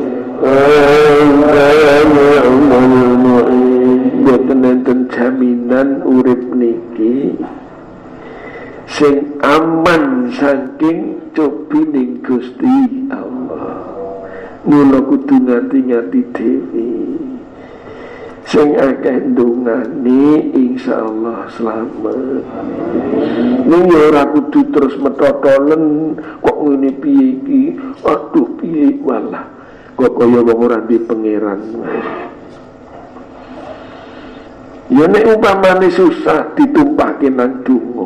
boten jaminan urip niki sing aman saking cobining Gusti Allah. Mula kudu ngati-ngati dhewe. Sing akeh ndongani insyaallah slamet. Ning ora kudu terus metotolen kok ngene piye iki. Aduh piye walah. Kok kaya wong ora di pangeran. Ya nek umpamane susah ditumpahke nang donga.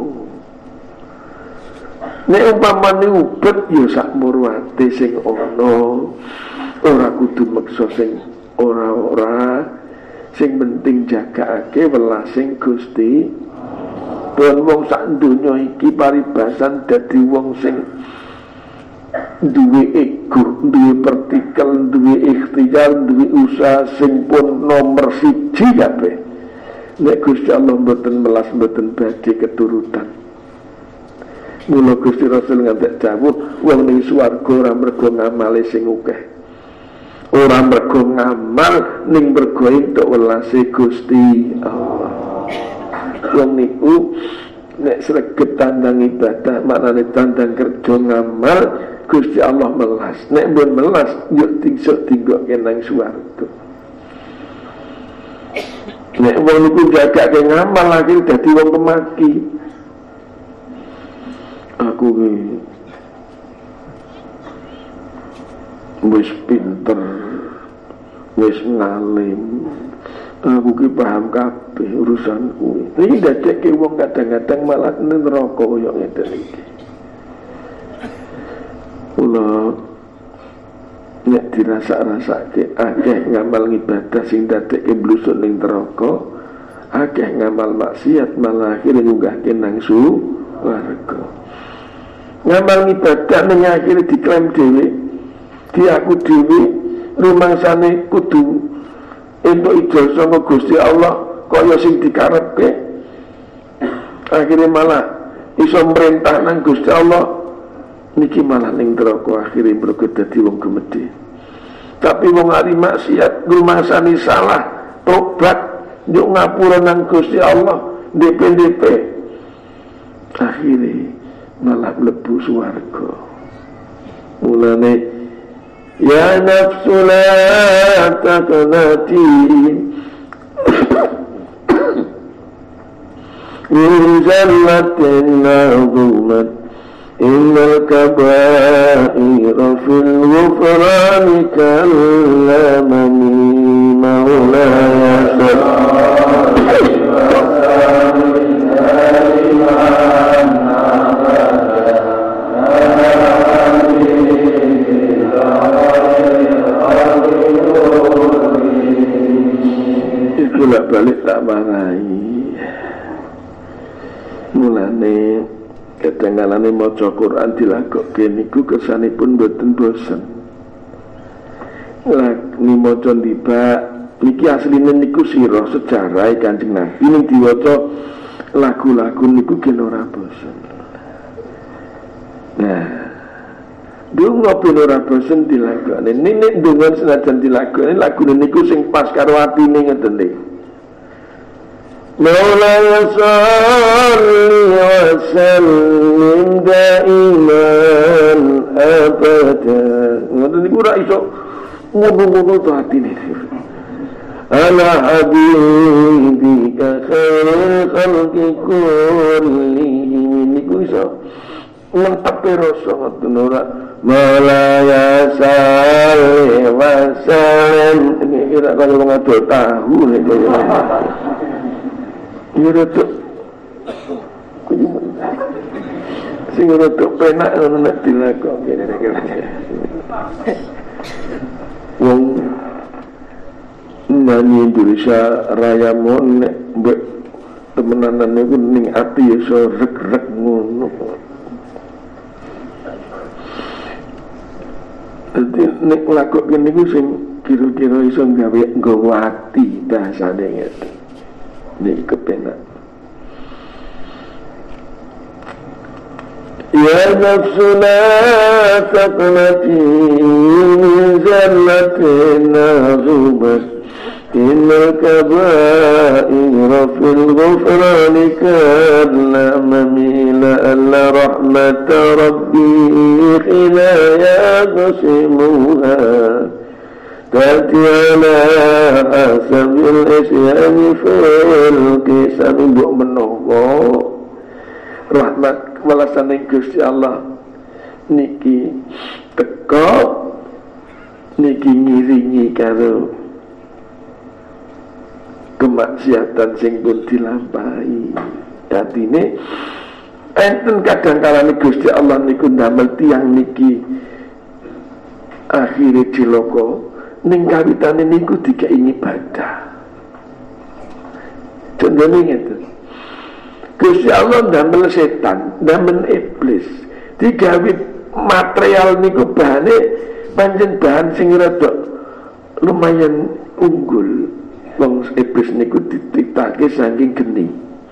Nek umpamane ubet ya sak murwate sing ana. Ora kudu meksa sing ora-ora. Sing penting jagakake welasing Gusti. Ben wong sak donya iki paribasan dadi wong sing duwe ego, duwe partikel, duwe ikhtiar, duwe usaha sing pun nomor siji kabeh. Nek Gusti Allah mboten melas mboten badhe keturutan. Mula Gusti Rasul ngantek dawuh, wong ning swarga ora mergo ngamale sing akeh. Ora mergo ngamal ning mergo entuk welase Gusti Allah. Wong niku nek sregep tandang ibadah, maknane tandang kerja ngamal, Gusti Allah melas. Nek mbon melas yuk tingso tinggokke nang swarga. Nek wong niku jagake ngamal akhir dadi wong kemaki. Aku ki wis pinter, wis ngalim. Aku ki paham kabeh urusanku. Iki dadekke wong kadang-kadang malah nang neraka koyo ngeten iki. Kula nek dirasa-rasake akeh ngamal ibadah sing dadekke blusuk ning neraka, akeh ngamal maksiat malah akhire nyunggahke nang swarga. Ngamal ibadah ning akhire diklaim dhewe, diaku dhewe rumangsane kudu entuk ijazah saka Gusti Allah kaya sing dikarepe. Akhire malah iso merintah nang Gusti Allah niki malah ning neraka akhire mergo dadi wong gemedhe. Tapi wong ahli maksiat rumangsane salah, tobat, njuk ngapura nang Gusti Allah, D P D P. Akhire malah mlebu swarga. Mulane ya nafsu la taqnati min jannatin nazumat innal kabaira fil ghufrani kallamani maulaya itulah balik tak marahi. Mulane kadang-kalane maca Quran dilakokke niku kesanipun mboten bosen. Lah ni maca ndibak niki asline niku sira sejarah Kanjeng Nabi ning diwaca lagu-lagu niku gen ora bosen. Nah, donga ben ora bosen dilakoni. Nini donga senajan dilakoni lagune niku sing pas karo atine ngeten iki. Maulaya salli wa sallim daiman abada. Ngoten niku ora iso ngono-ngono to atine. Ala habibika khairul khalqi kullihim niku iso ngetepe rasa ngoten ora. Maulaya salli wa sallim iki ora kaya wong ado tahu nek ya rotok sing rotok penak ngono nek dilakokke wong nyanyi Indonesia Raya mon nek mbek temenanan niku ning ati iso reg-reg ngono. Dadi nek lakokke niku sing kira-kira iso gawe nggawa ati bahasane ngeten. Nek kepenak. Ya nafsu la taqnati min jannatin nazubat innal kabaira fil ghufrani kana mamila alla rahmata rabbi khila yaqsimuha Tati ala asabil isyani fil kisami mbok menawa rahmat kewalasan Gusti Allah niki teka niki ngiringi karo kemaksiatan sing pun dilampahi. Dadine enten kadang-kalane Gusti Allah niku ndamel tiyang niki akhire cilaka ning kawitane niku dikei ibadah. Contohnya ngeten. Gusti Allah ndamel setan, ndamel iblis. Digawe material niku bahane pancen bahan sing rada lumayan unggul. Wong iblis niku dititake saking geni.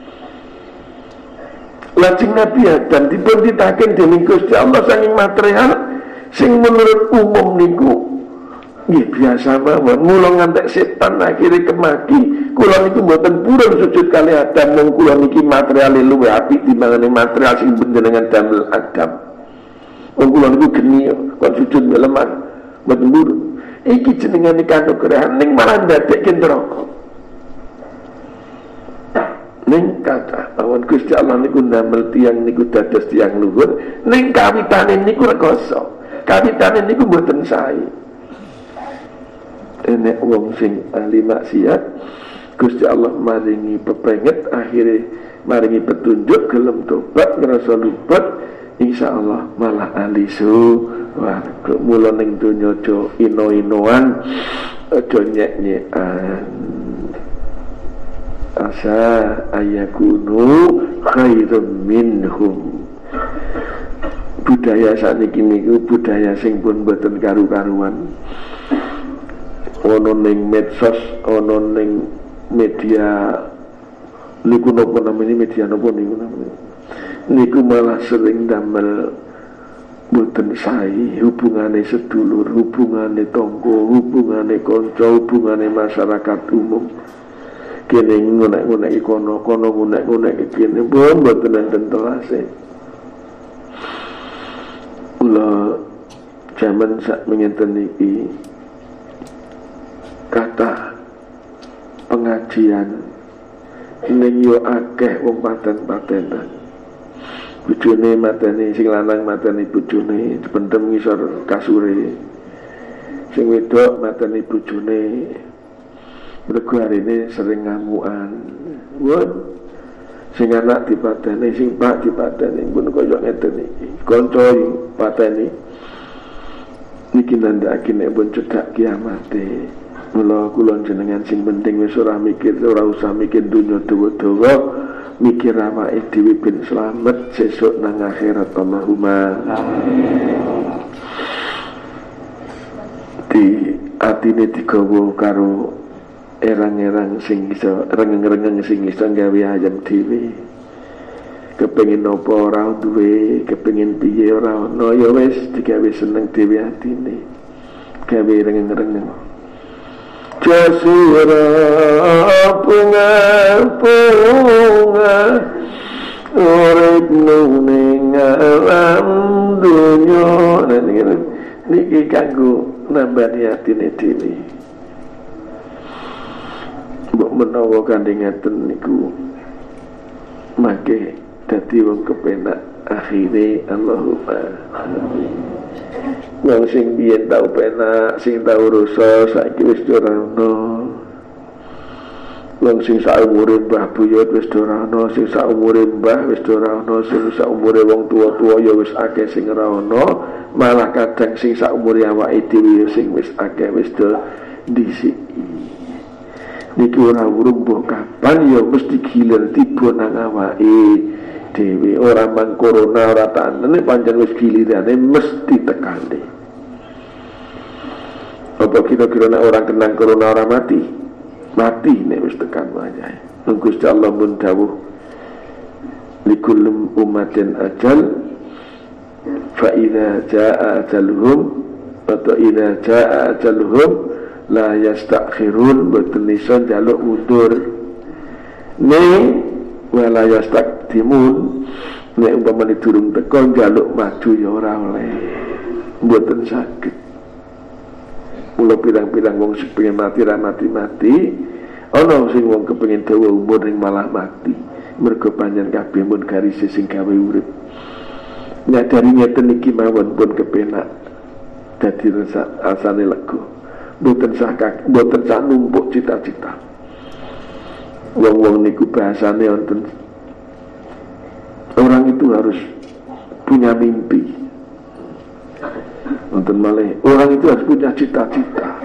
Lajeng Nabi Adam dipun titaken dening Gusti Allah saking material sing menurut umum niku nggih biasa mawon. Mula ngantek setan akhire kemaki. Kula niku mboten purun sujud kali Adam, mung kula niki materiale luwih apik timbangane material sing panjenengan damel Adam. Wong kula niku geni kok sujud meleman mboten buruk. Iki jenengane kanugrahan ning malah ndadekke neraka. Ning kata awan Gusti Allah niku ndamel tiyang niku dados tiyang luhur, ning kawitane niku rekoso. Kawitane niku mboten sae. Enek wong sing ahli maksiat, Gusti Allah maringi pepenget, akhirnya maringi petunjuk, gelem tobat, ngerasa luput, insya Allah malah ahli suwarga. Mula ning donya aja ino-inoan, aja nyek-nyekan. Asa ayakunu khairum minhum. Budaya sakniki niku budaya sing pun mboten karu-karuan. Ono ning medsos, ono ning media niku napa namanya, media napa niku namanya, niku malah sering damel boten sae hubungane sedulur, hubungane tangga, hubungane kanca, hubungane masyarakat umum. Kene ngonek-ngonek kono, kono ngonek-ngonek kene, pun boten enten telase. Kula jaman sak mengenten iki kata pengajian ning yo akeh wong paten-patenan. Bojone mateni, sing lanang mateni bojone dipendhem ngisor kasure. Sing wedok mateni bojone. Mergo arine sering ngamukan. Won sing anak dipateni, sing pak dipateni, pun kaya ngeten iki. Kanca pateni niki nandhake nek pun cedhak kiamate. Mula kula jenengan sing penting wis ora mikir, ora usah mikir dunya dawa-dawa, mikir awake dhewe ben slamet sesuk nang akhirat. Allahumma amin. Di atine digawa karo erang-erang sing iso rengeng-rengeng sing iso gawe ayam dhewe. Kepengin apa ora duwe, kepengin piye ora ono, ya wis digawe seneng dhewe atine. Gawe rengeng-rengeng. Jasura punga-punga urip ning alam dunya. Niki kanggo nambani atine dhewe. Mbok menawa kandhing ngaten niku mangke dadi wong kepenak akhire. Allahumma amin. Wong sing biyen tau penak, sing tau rusa, saiki wis ora ono. Wong sing saumure mbah buyut wis ora ono, sing saumure mbah wis ora ono, sing saumure wong tuwa-tuwa ya wis akeh sing ora ono, malah kadang sing saumure awake dhewe sing wis akeh wis do disiki. Niki ora urung mbok kapan ya mesti gilir tiba nang awake dhewe. Ora mang corona ora tandene pancen wis gilirane mesti tekane. Apa kira-kira nek orang kena corona ora mati? Mati nek wis tekan wayahe. Gusti Allah pun dawuh likulli ummatin ajal fa idza jaa ajaluhum atau idza jaa ajaluhum la yastakhirun, boten iso njaluk mundur. Ne wala yastakdimun, nek umpamane durung teko njaluk maju ya ora oleh, mboten saged. Mula pirang-pirang wong sing pengen mati ra mati-mati, ana sing wong kepengin dawa umur ning malah mati. Mergo panjenengan kabeh mun garise sing gawe urip. Nyadari ngeten iki mawon pun kepenak. Dadi rasa asane lega. Mboten sah mboten sah numpuk cita-cita. Wong-wong niku bahasane wonten, orang itu harus punya mimpi. Wonten malih, orang itu harus punya cita-cita.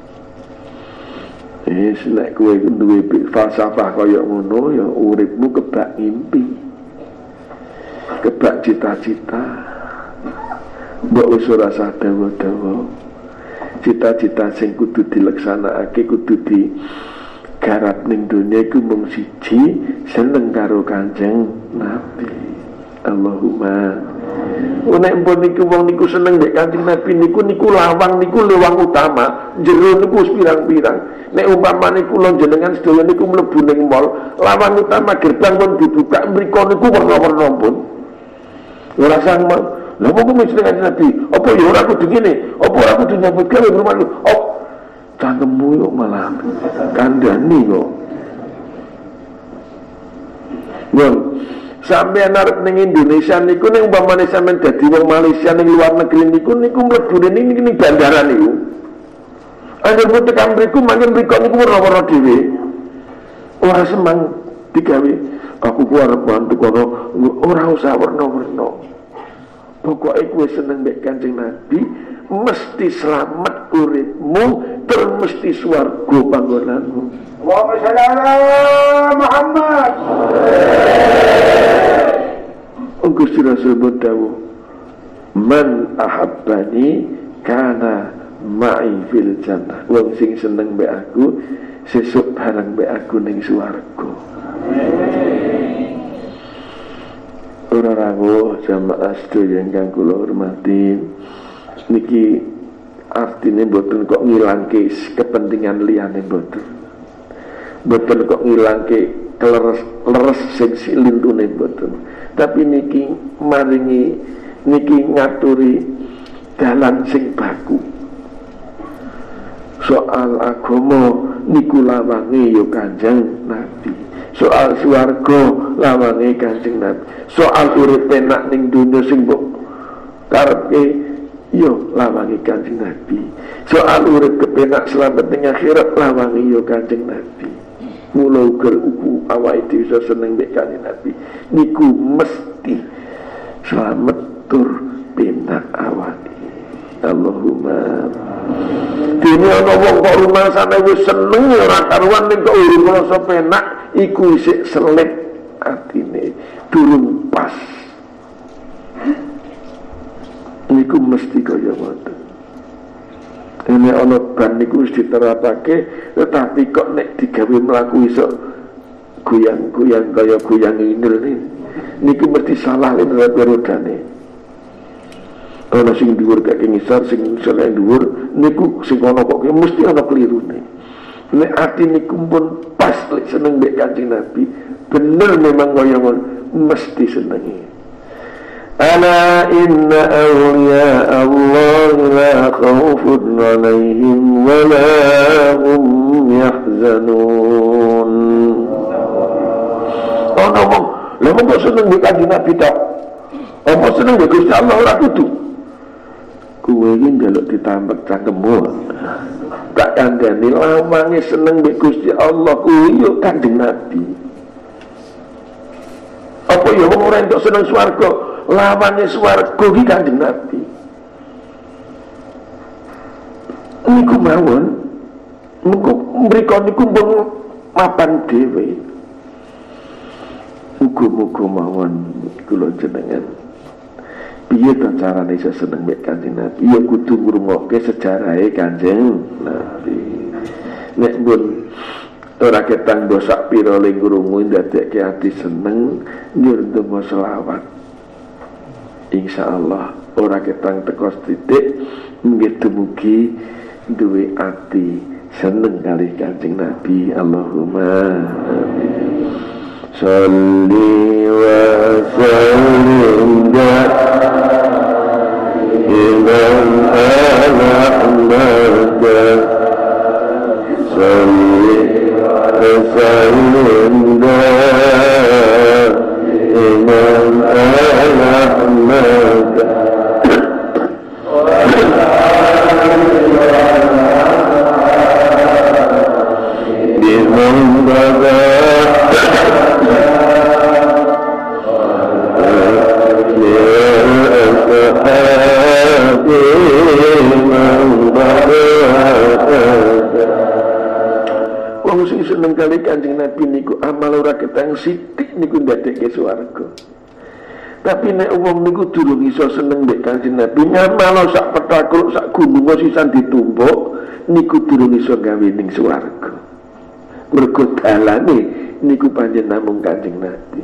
Eh, nek kowe duwe falsafah kaya ngono, ya uripmu kebak mimpi. Kebak cita-cita. Mbok wis ora usah dawa-dawa. Cita-cita sing kudu dileksanakake, kudu di garap ning dunia iku mung siji, seneng karo Kanjeng Nabi. Allahumma. Nek pun niku wong niku seneng mek Kanjeng Nabi niku niku lawang niku lawang utama, jero niku pirang-pirang. Nek umpamane kula jenengan sedaya niku mlebu ning mall, lawang utama gerbang pun dibuka mriku niku werna-werna pun. Ora sang Lah kok mesti kanjeng Nabi? Apa ya ora kudu ngene? Apa ora kudu nyambut gawe rumah lu? Oh, cangkemmu yo malah kandhani kok. Wong sampeyan arep ning Indonesia niku ning umpamane sampeyan dadi wong Malaysia ning luar negeri niku niku mlebune ning ning bandara niku. Angger mute tekan mriku mangken mriku niku ora-ora dhewe. Ora semang digawe aku ku arep bantu kono ora usah werna-werna. Pokoke kowe seneng mek Kanjeng Nabi mesti selamat uripmu ter mesti swarga panggonanmu. Allahumma shalli ala Muhammad. Gusti Rasul dawuh, "Man ahabbani kana ma'i fil jannah." Wong sing seneng mbek aku sesuk bareng mbek aku ning swarga. Ora rawuh jamaah sedaya ingkang kula hormati. Niki artine mboten kok ngilangke kepentingan liyane mboten. Mboten kok ngilangke kleres leres sing silintune mboten. Tapi niki maringi niki ngaturi dalan sing baku. Soal agama niku lawange ya Kanjeng Nabi. Soal swarga lawange Kanjeng Nabi. Soal urip enak ning donya sing mbok karepe yo lawange Kanjeng Nabi. Soal urip kepenak selamat ning akhirat lawange yo Kanjeng Nabi. Mula uga uku awake dhewe iso seneng mek Kanjeng Nabi. Niku mesti selamat tur penak awake. Allahumma. Dene ana wong kok rumasane wis seneng ora karuan ning kok urip rasa penak iku isih selip atine durung pas. Niku mesti kaya ngoten. Ini ana ban niku wis diterapake tetapi kok nek digawe mlaku iso goyang-goyang kaya goyang inil niku mesti salah nek rodane. Ana sing dhuwur kaya ngisor sing selain dhuwur niku sing ana kok mesti ana kelirune. Nek ati niku pun pas lek seneng mbek Kanjeng Nabi, bener memang kaya ngono mesti senengi. Ala inna awliya Allah la khawfun 'alaihim wa la hum yahzanun. Oh ngomong, lha monggo seneng mbek Kanjeng Nabi tok. Apa seneng mbek Gusti Allah ora kudu. Kuwe iki njaluk ditambek cangkemmu. Tak kandhani lawange seneng mbek Gusti Allah kuwi yo Kanjeng Nabi. Apa ya wong ora entuk seneng swarga, lawange swarga iki Kanjeng Nabi. Niku mawon, niku mriko niku mbung mapan dhewe. Muga-muga mawon kula jenengan piye to carane iso seneng mek Kanjeng Nabi? Ya kudu ngrungokke sejarahe Kanjeng Nabi. Nek pun ora ketang dosak pira ling krungu ndadekke ati seneng njur ndonga selawat. Insyaallah ora ketang teko titik nggih dumugi duwe ati seneng kali Kanjeng Nabi. Allahumma amin. Salli wa sallim Imam Ahmad Salli wa sallim Imam Ahmad Imam Baba wong sing seneng kali Kanjeng Nabi niku amal ora ketang sithik niku ndadekke swarga. Tapi nek wong niku durung iso seneng mek Kanjeng Nabi, ngamal sak petakul sak gunung sisan ditumpuk niku durung iso gawe ning swarga. Mergo dalane niku pancen namung Kanjeng Nabi.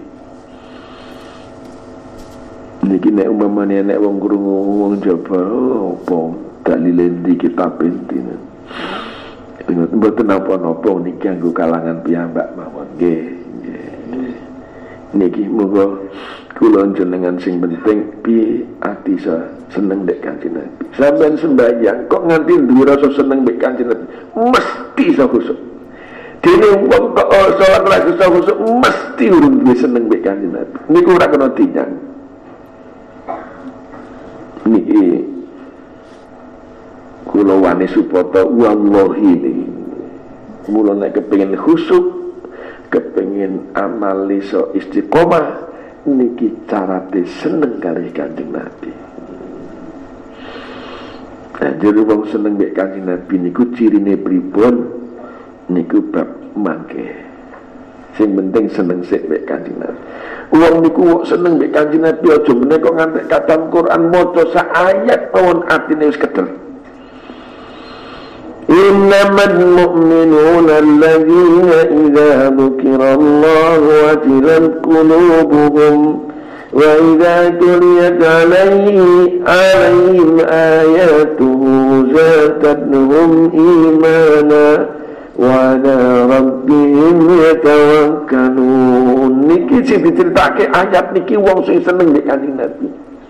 Niki nek umpamane nek wong krungu wong jaba apa dalile ndi kitab intine. Mboten napa-napa niki kanggo kalangan piyambak mawon nggih. Niki muga kula jenengan sing penting piye ati seneng nek Kanjeng Nabi. Sampeyan sembahyang kok nganti duwe rasa seneng nek Kanjeng Nabi, mesti iso khusuk. Dene wong kok salat lagi iso khusuk mesti urung duwe seneng nek Kanjeng Nabi. Niku ora kena dinyang. Niki kula wani supata wallahi niki. Mula nek kepengin khusuk, kepengin amal iso istiqomah, niki carane seneng kali Kanjeng Nabi. Nah, jadi wong seneng mek Kanjeng Nabi niku cirine pripun? Niku bab mangke. Sing penting seneng sik mek Kanjeng Nabi. Wong niku seneng mek Kanjeng Nabi aja meneh kok ngantek katam Quran maca sak ayat pawon atine wis kedel. Innamal mu'minuna alladhina idza dzukirallahu wajilat qulubuhum wa idza tuliyat 'alaihim alaihim ayatuhu zadatuhum imana wa 'ala rabbihim yatawakkalun. Niki sing diceritake ayat niki wong sing seneng mek Kanjeng Nabi.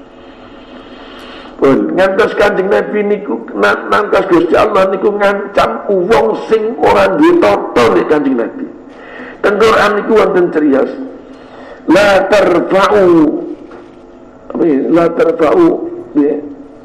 Pun ngantos Kanjeng Nabi niku ngantos Gusti Allah niku ngancam wong sing ora duwe tata nek Kanjeng Nabi. Teng Quran niku wonten criyos. La tarfa'u apa ya? La tarfa'u ya.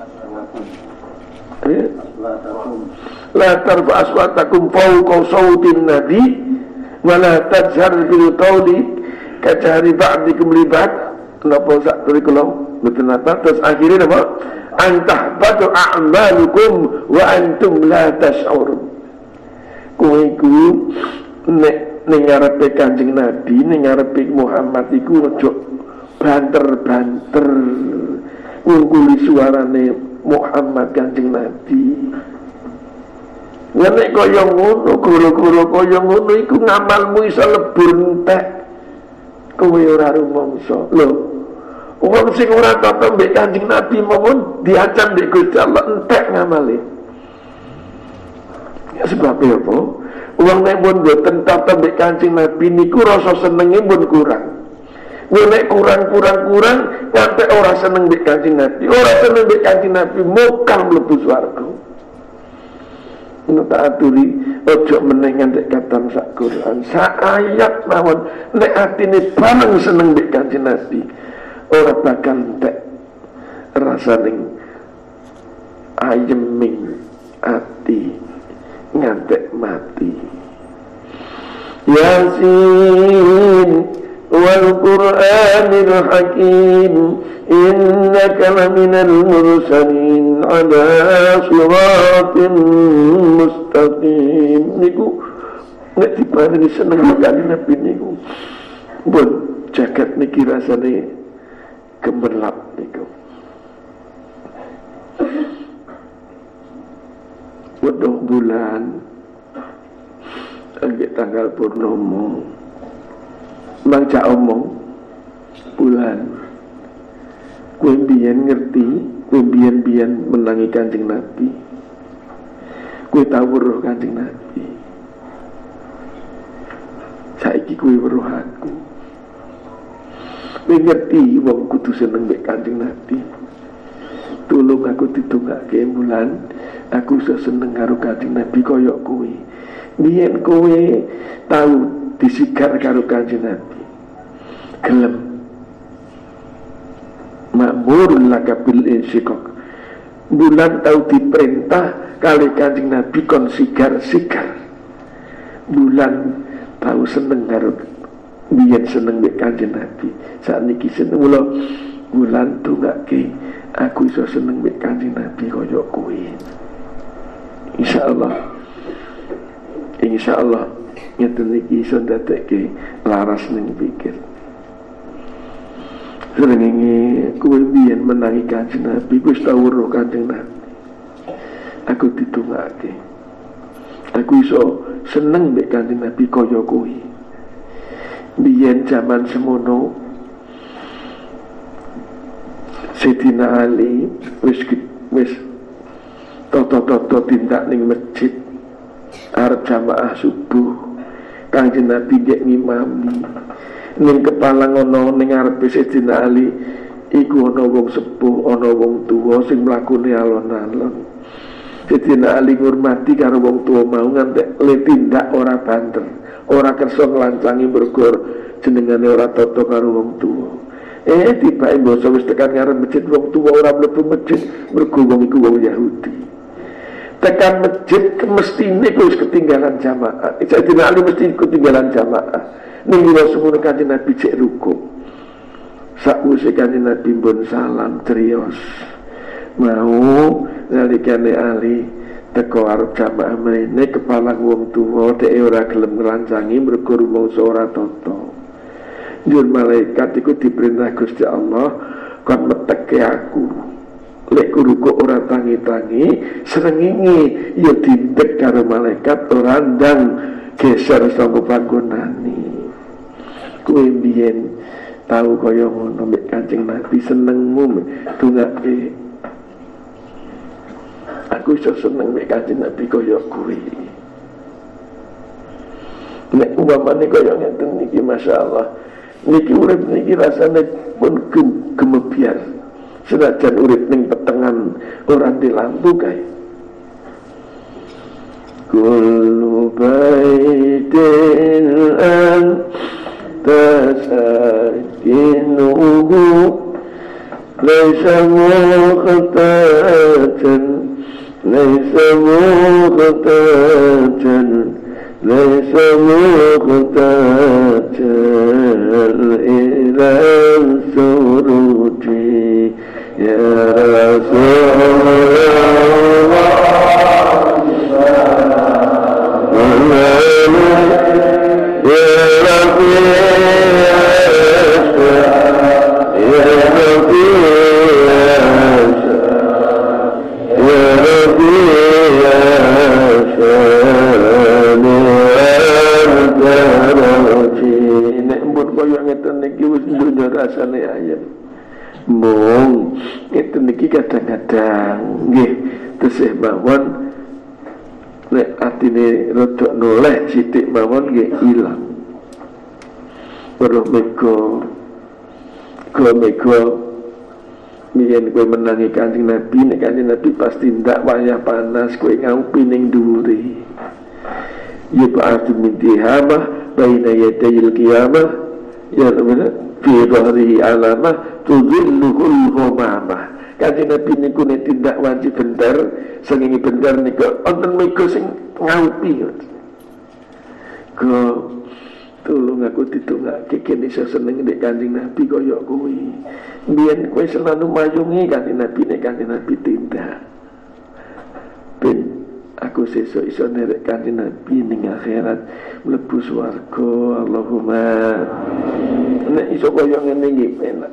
La tarfa'u aswatakum fawqa sawtin nabi wa la tajhar bil qawli kajhari ba'dikum li ba'd. Napa sak kurikulum mboten napa terus akhirnya napa? Antahbatu a'malukum wa antum la tash'urun. Kowe iku nek ning ngarepe Kanjeng Nabi, ning ngarepe Muhammad iku aja banter-banter ngungkuli suarane Muhammad Kanjeng Nabi. Nek kaya ngono, guru-guru kaya ngono iku ngamalmu iso lebur entek. Kowe ora rumangsa. Lho, wong sing ora tata mbek Kanjeng Nabi mawon diancam mbek Gusti Allah entek ngamale. Ya sebab apa? Wong nek pun mboten tata mbek Kanjeng Nabi niku rasa senenge pun kurang. Nek kurang-kurang-kurang nganti ora seneng mbek Kanjeng Nabi, ora seneng mbek Kanjeng Nabi mokal mlebu swarga. Ngono tak aturi ojo meneh nganti katam sak Quran, sak ayat mawon nek atine bareng seneng mbek Kanjeng Nabi. Ora bakal entek rasaning ayeming ati ngantek mati. Yasin wal Qur'anil Hakim innaka laminal mursalin ala siratin mustaqim. Niku nek diparingi seneng kali Nabi niku pun jagat niki rasane gemerlap niku. Wedhus bulan lagi tanggal purnomo mangca omong bulan kowe mbiyen ngerti kowe mbiyen-mbiyen menangi Kanjeng Nabi, kowe tau weruh Kanjeng Nabi, saiki kowe weruh aku. Ngerti wong kudu seneng mek Kanjeng Nabi. Tulung aku ditungake bulan, aku iso seneng karo Kanjeng Nabi kaya kowe. Biyen kowe tau disigar karo Kanjeng Nabi. Gelem. Ma'murun laka bil insyiqaq. Bulan tau diperintah kali Kanjeng Nabi kon sigar-sigar. Bulan tau seneng karo biyen seneng mek Kanjeng Nabi. Saat niki seneng mula bulan tungake aku iso seneng mek Kanjeng Nabi kaya kowe. Insyaallah. Insyaallah ngeten iki iso ndadekke laras ning pikir. Senenge kowe biyen menangi Kanjeng Nabi, wis tau weruh Kanjeng Nabi. Aku ditungake. Aku iso seneng mek Kanjeng Nabi kaya kowe. Biyen zaman semono Sayyidina Ali wis wis toto-toto tindak ning masjid arep jamaah subuh. Kanjeng Nabi nggih ngimami. ning kepala ngono ning ngarepe Sayyidina Ali iku ana wong sepuh, ana wong tuwa sing mlakune alon-alon. Sayyidina Ali ngurmati karo wong tuwa mau ngantek le tindak ora banter, ora kersa nglancangi mergo jenengane ora tata karo wong tuwa. Eh tibake basa wis tekan ngarep masjid wong tuwa ora mlebu masjid mergo wong iku wong Yahudi. Tekan masjid mestine wis ketinggalan jamaah. Sayyidina Ali mesti ketinggalan jamaah. Ning Rasulullah Kanjeng Nabi cek ruku. Sakwise Kanjeng Nabi pun salam trios. Mau nalikane Ali teko arep jamaah mrene kepala wong tuwa dhek ora gelem nglancangi mergo rumangsa ora tata. Njur malaikat iku diperintah Gusti Allah kon meteke aku. Lek ruku ora tangi-tangi srengenge ya didek karo malaikat ora ndang geser saka panggonane. Kowe mbiyen tau kaya ngono mek Kanjeng Nabi senengmu dongake. Aku iso seneng mek Kanjeng Nabi kaya kowe. Nek umpamane kaya ngeten niki masyaallah. Niki urip niki rasane pun gemebiar. Senajan urip ning petengan ora di lampu kae. Kullu baitin an tasakinuhu laysa muqtatan laysa muqtatan laysa muqtatan ila suruji ya Rasulullah rasane ayam mung itu niki kadang-kadang nggih tesih mawon nek atine rada noleh sithik mawon nggih ilang weruh mega go mega miyen kowe menangi Kanjeng Nabi nek Kanjeng Nabi pasti ndak wayah panas kowe ngaupi ning dhuwure ya ba'atu min dihamah baina yadayil qiyamah ya bener fi dhahrihi alamah tudhilluhul ghamamah. Kanjeng Nabi niku nek tindak wajib bentar sengenge bentar niku wonten mega sing ngaupi. Go tulung aku ditungake kene iso seneng nek Kanjeng Nabi kaya kuwi. Mbiyen kowe selalu mayungi Kanjeng Nabi nek Kanjeng Nabi tindak. Ben aku sesuk iso nerek Kanjeng Nabi ning akhirat mlebu swarga. Allahumma nek iso kaya ngene iki enak.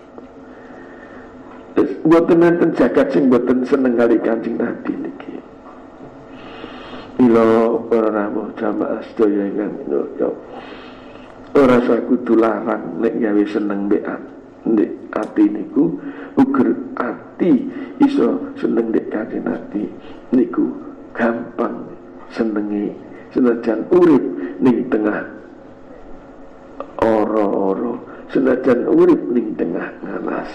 Wis mboten enten jagat sing mboten seneng kali Kanjeng Nabi niki. Ila para rawuh jamaah sedaya ingkang minulya. Ora usah kudu larang nek gawe seneng mbek ndek ati niku uger ati iso seneng ndek Kanjeng Nabi niku gampang senengi senajan urip ning tengah ora-ora senajan urip ning tengah ngalas.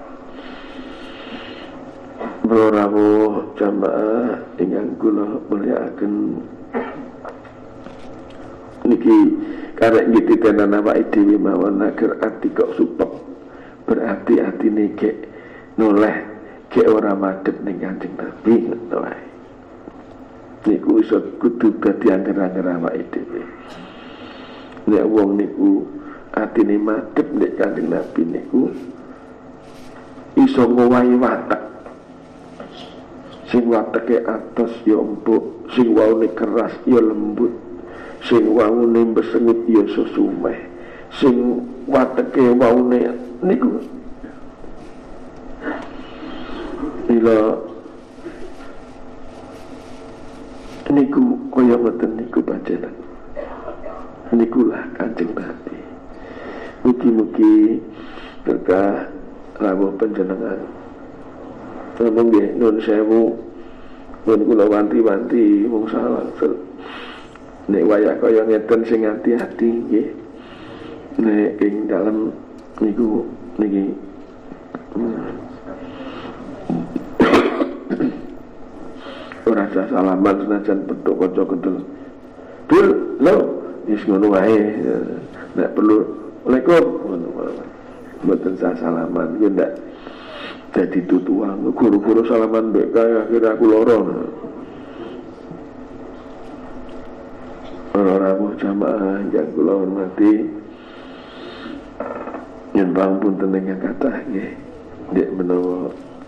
Rawuh jamaah ingkang kula mulyakaken niki karek ngititenan awake dhewe mawon agar ati kok supek berarti atine gek noleh gek ora madhep ning Kanjeng Nabi ngono wae. Niku iso kudu dadi angger-angger awake dhewe. Nek wong niku atine madhep nek Kanjeng Nabi niku iso ngowahi watak. Sing wateke atos ya empuk, sing waune keras ya lembut, sing waune besengit ya sesumeh, sing wateke waune niku ila niku kaya ngoten niku panjenengan. Nikulah Kanjeng Nabi. Mugi-mugi berkah rawuh panjenengan. Ngomong nggih nun sewu mun kula wanti-wanti wong salah nek wayah kaya ngeten sing ati-ati nggih nek ing dalem niku niki ora usah salaman senajan pedhok kanca kedel. Dul, lho, wis ngono wae. Nek perlu Waalaikumsalam. Mboten sah salaman, yo ndak dadi tutuan. Guru-guru salaman mbek kae akhire aku lara. Ora aku jamaah yang kula hormati. Yen pangapunten ingkang kathah nggih. Nek menawa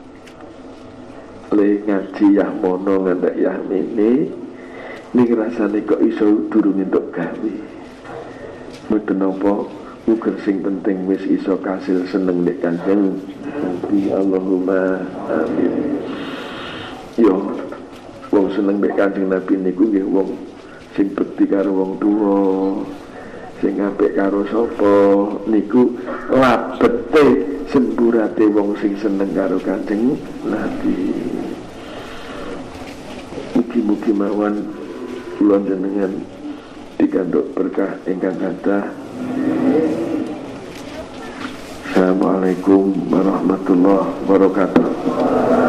le ngaji yah mono ngantek yah mene niki rasane kok iso durung entuk gawe. Mboten napa uga sing penting wis iso kasil seneng nek Kanjeng Nabi. Allahumma amin. Yo wong seneng nek Kanjeng Nabi niku nggih wong sing bekti karo wong tuwa, sing apik karo sapa niku labete semburate wong sing seneng karo Kanjeng Nabi. Mugi-mugi mawon kula jenengan dikandhuk berkah ingkang kathah. Assalamualaikum warahmatullahi wabarakatuh.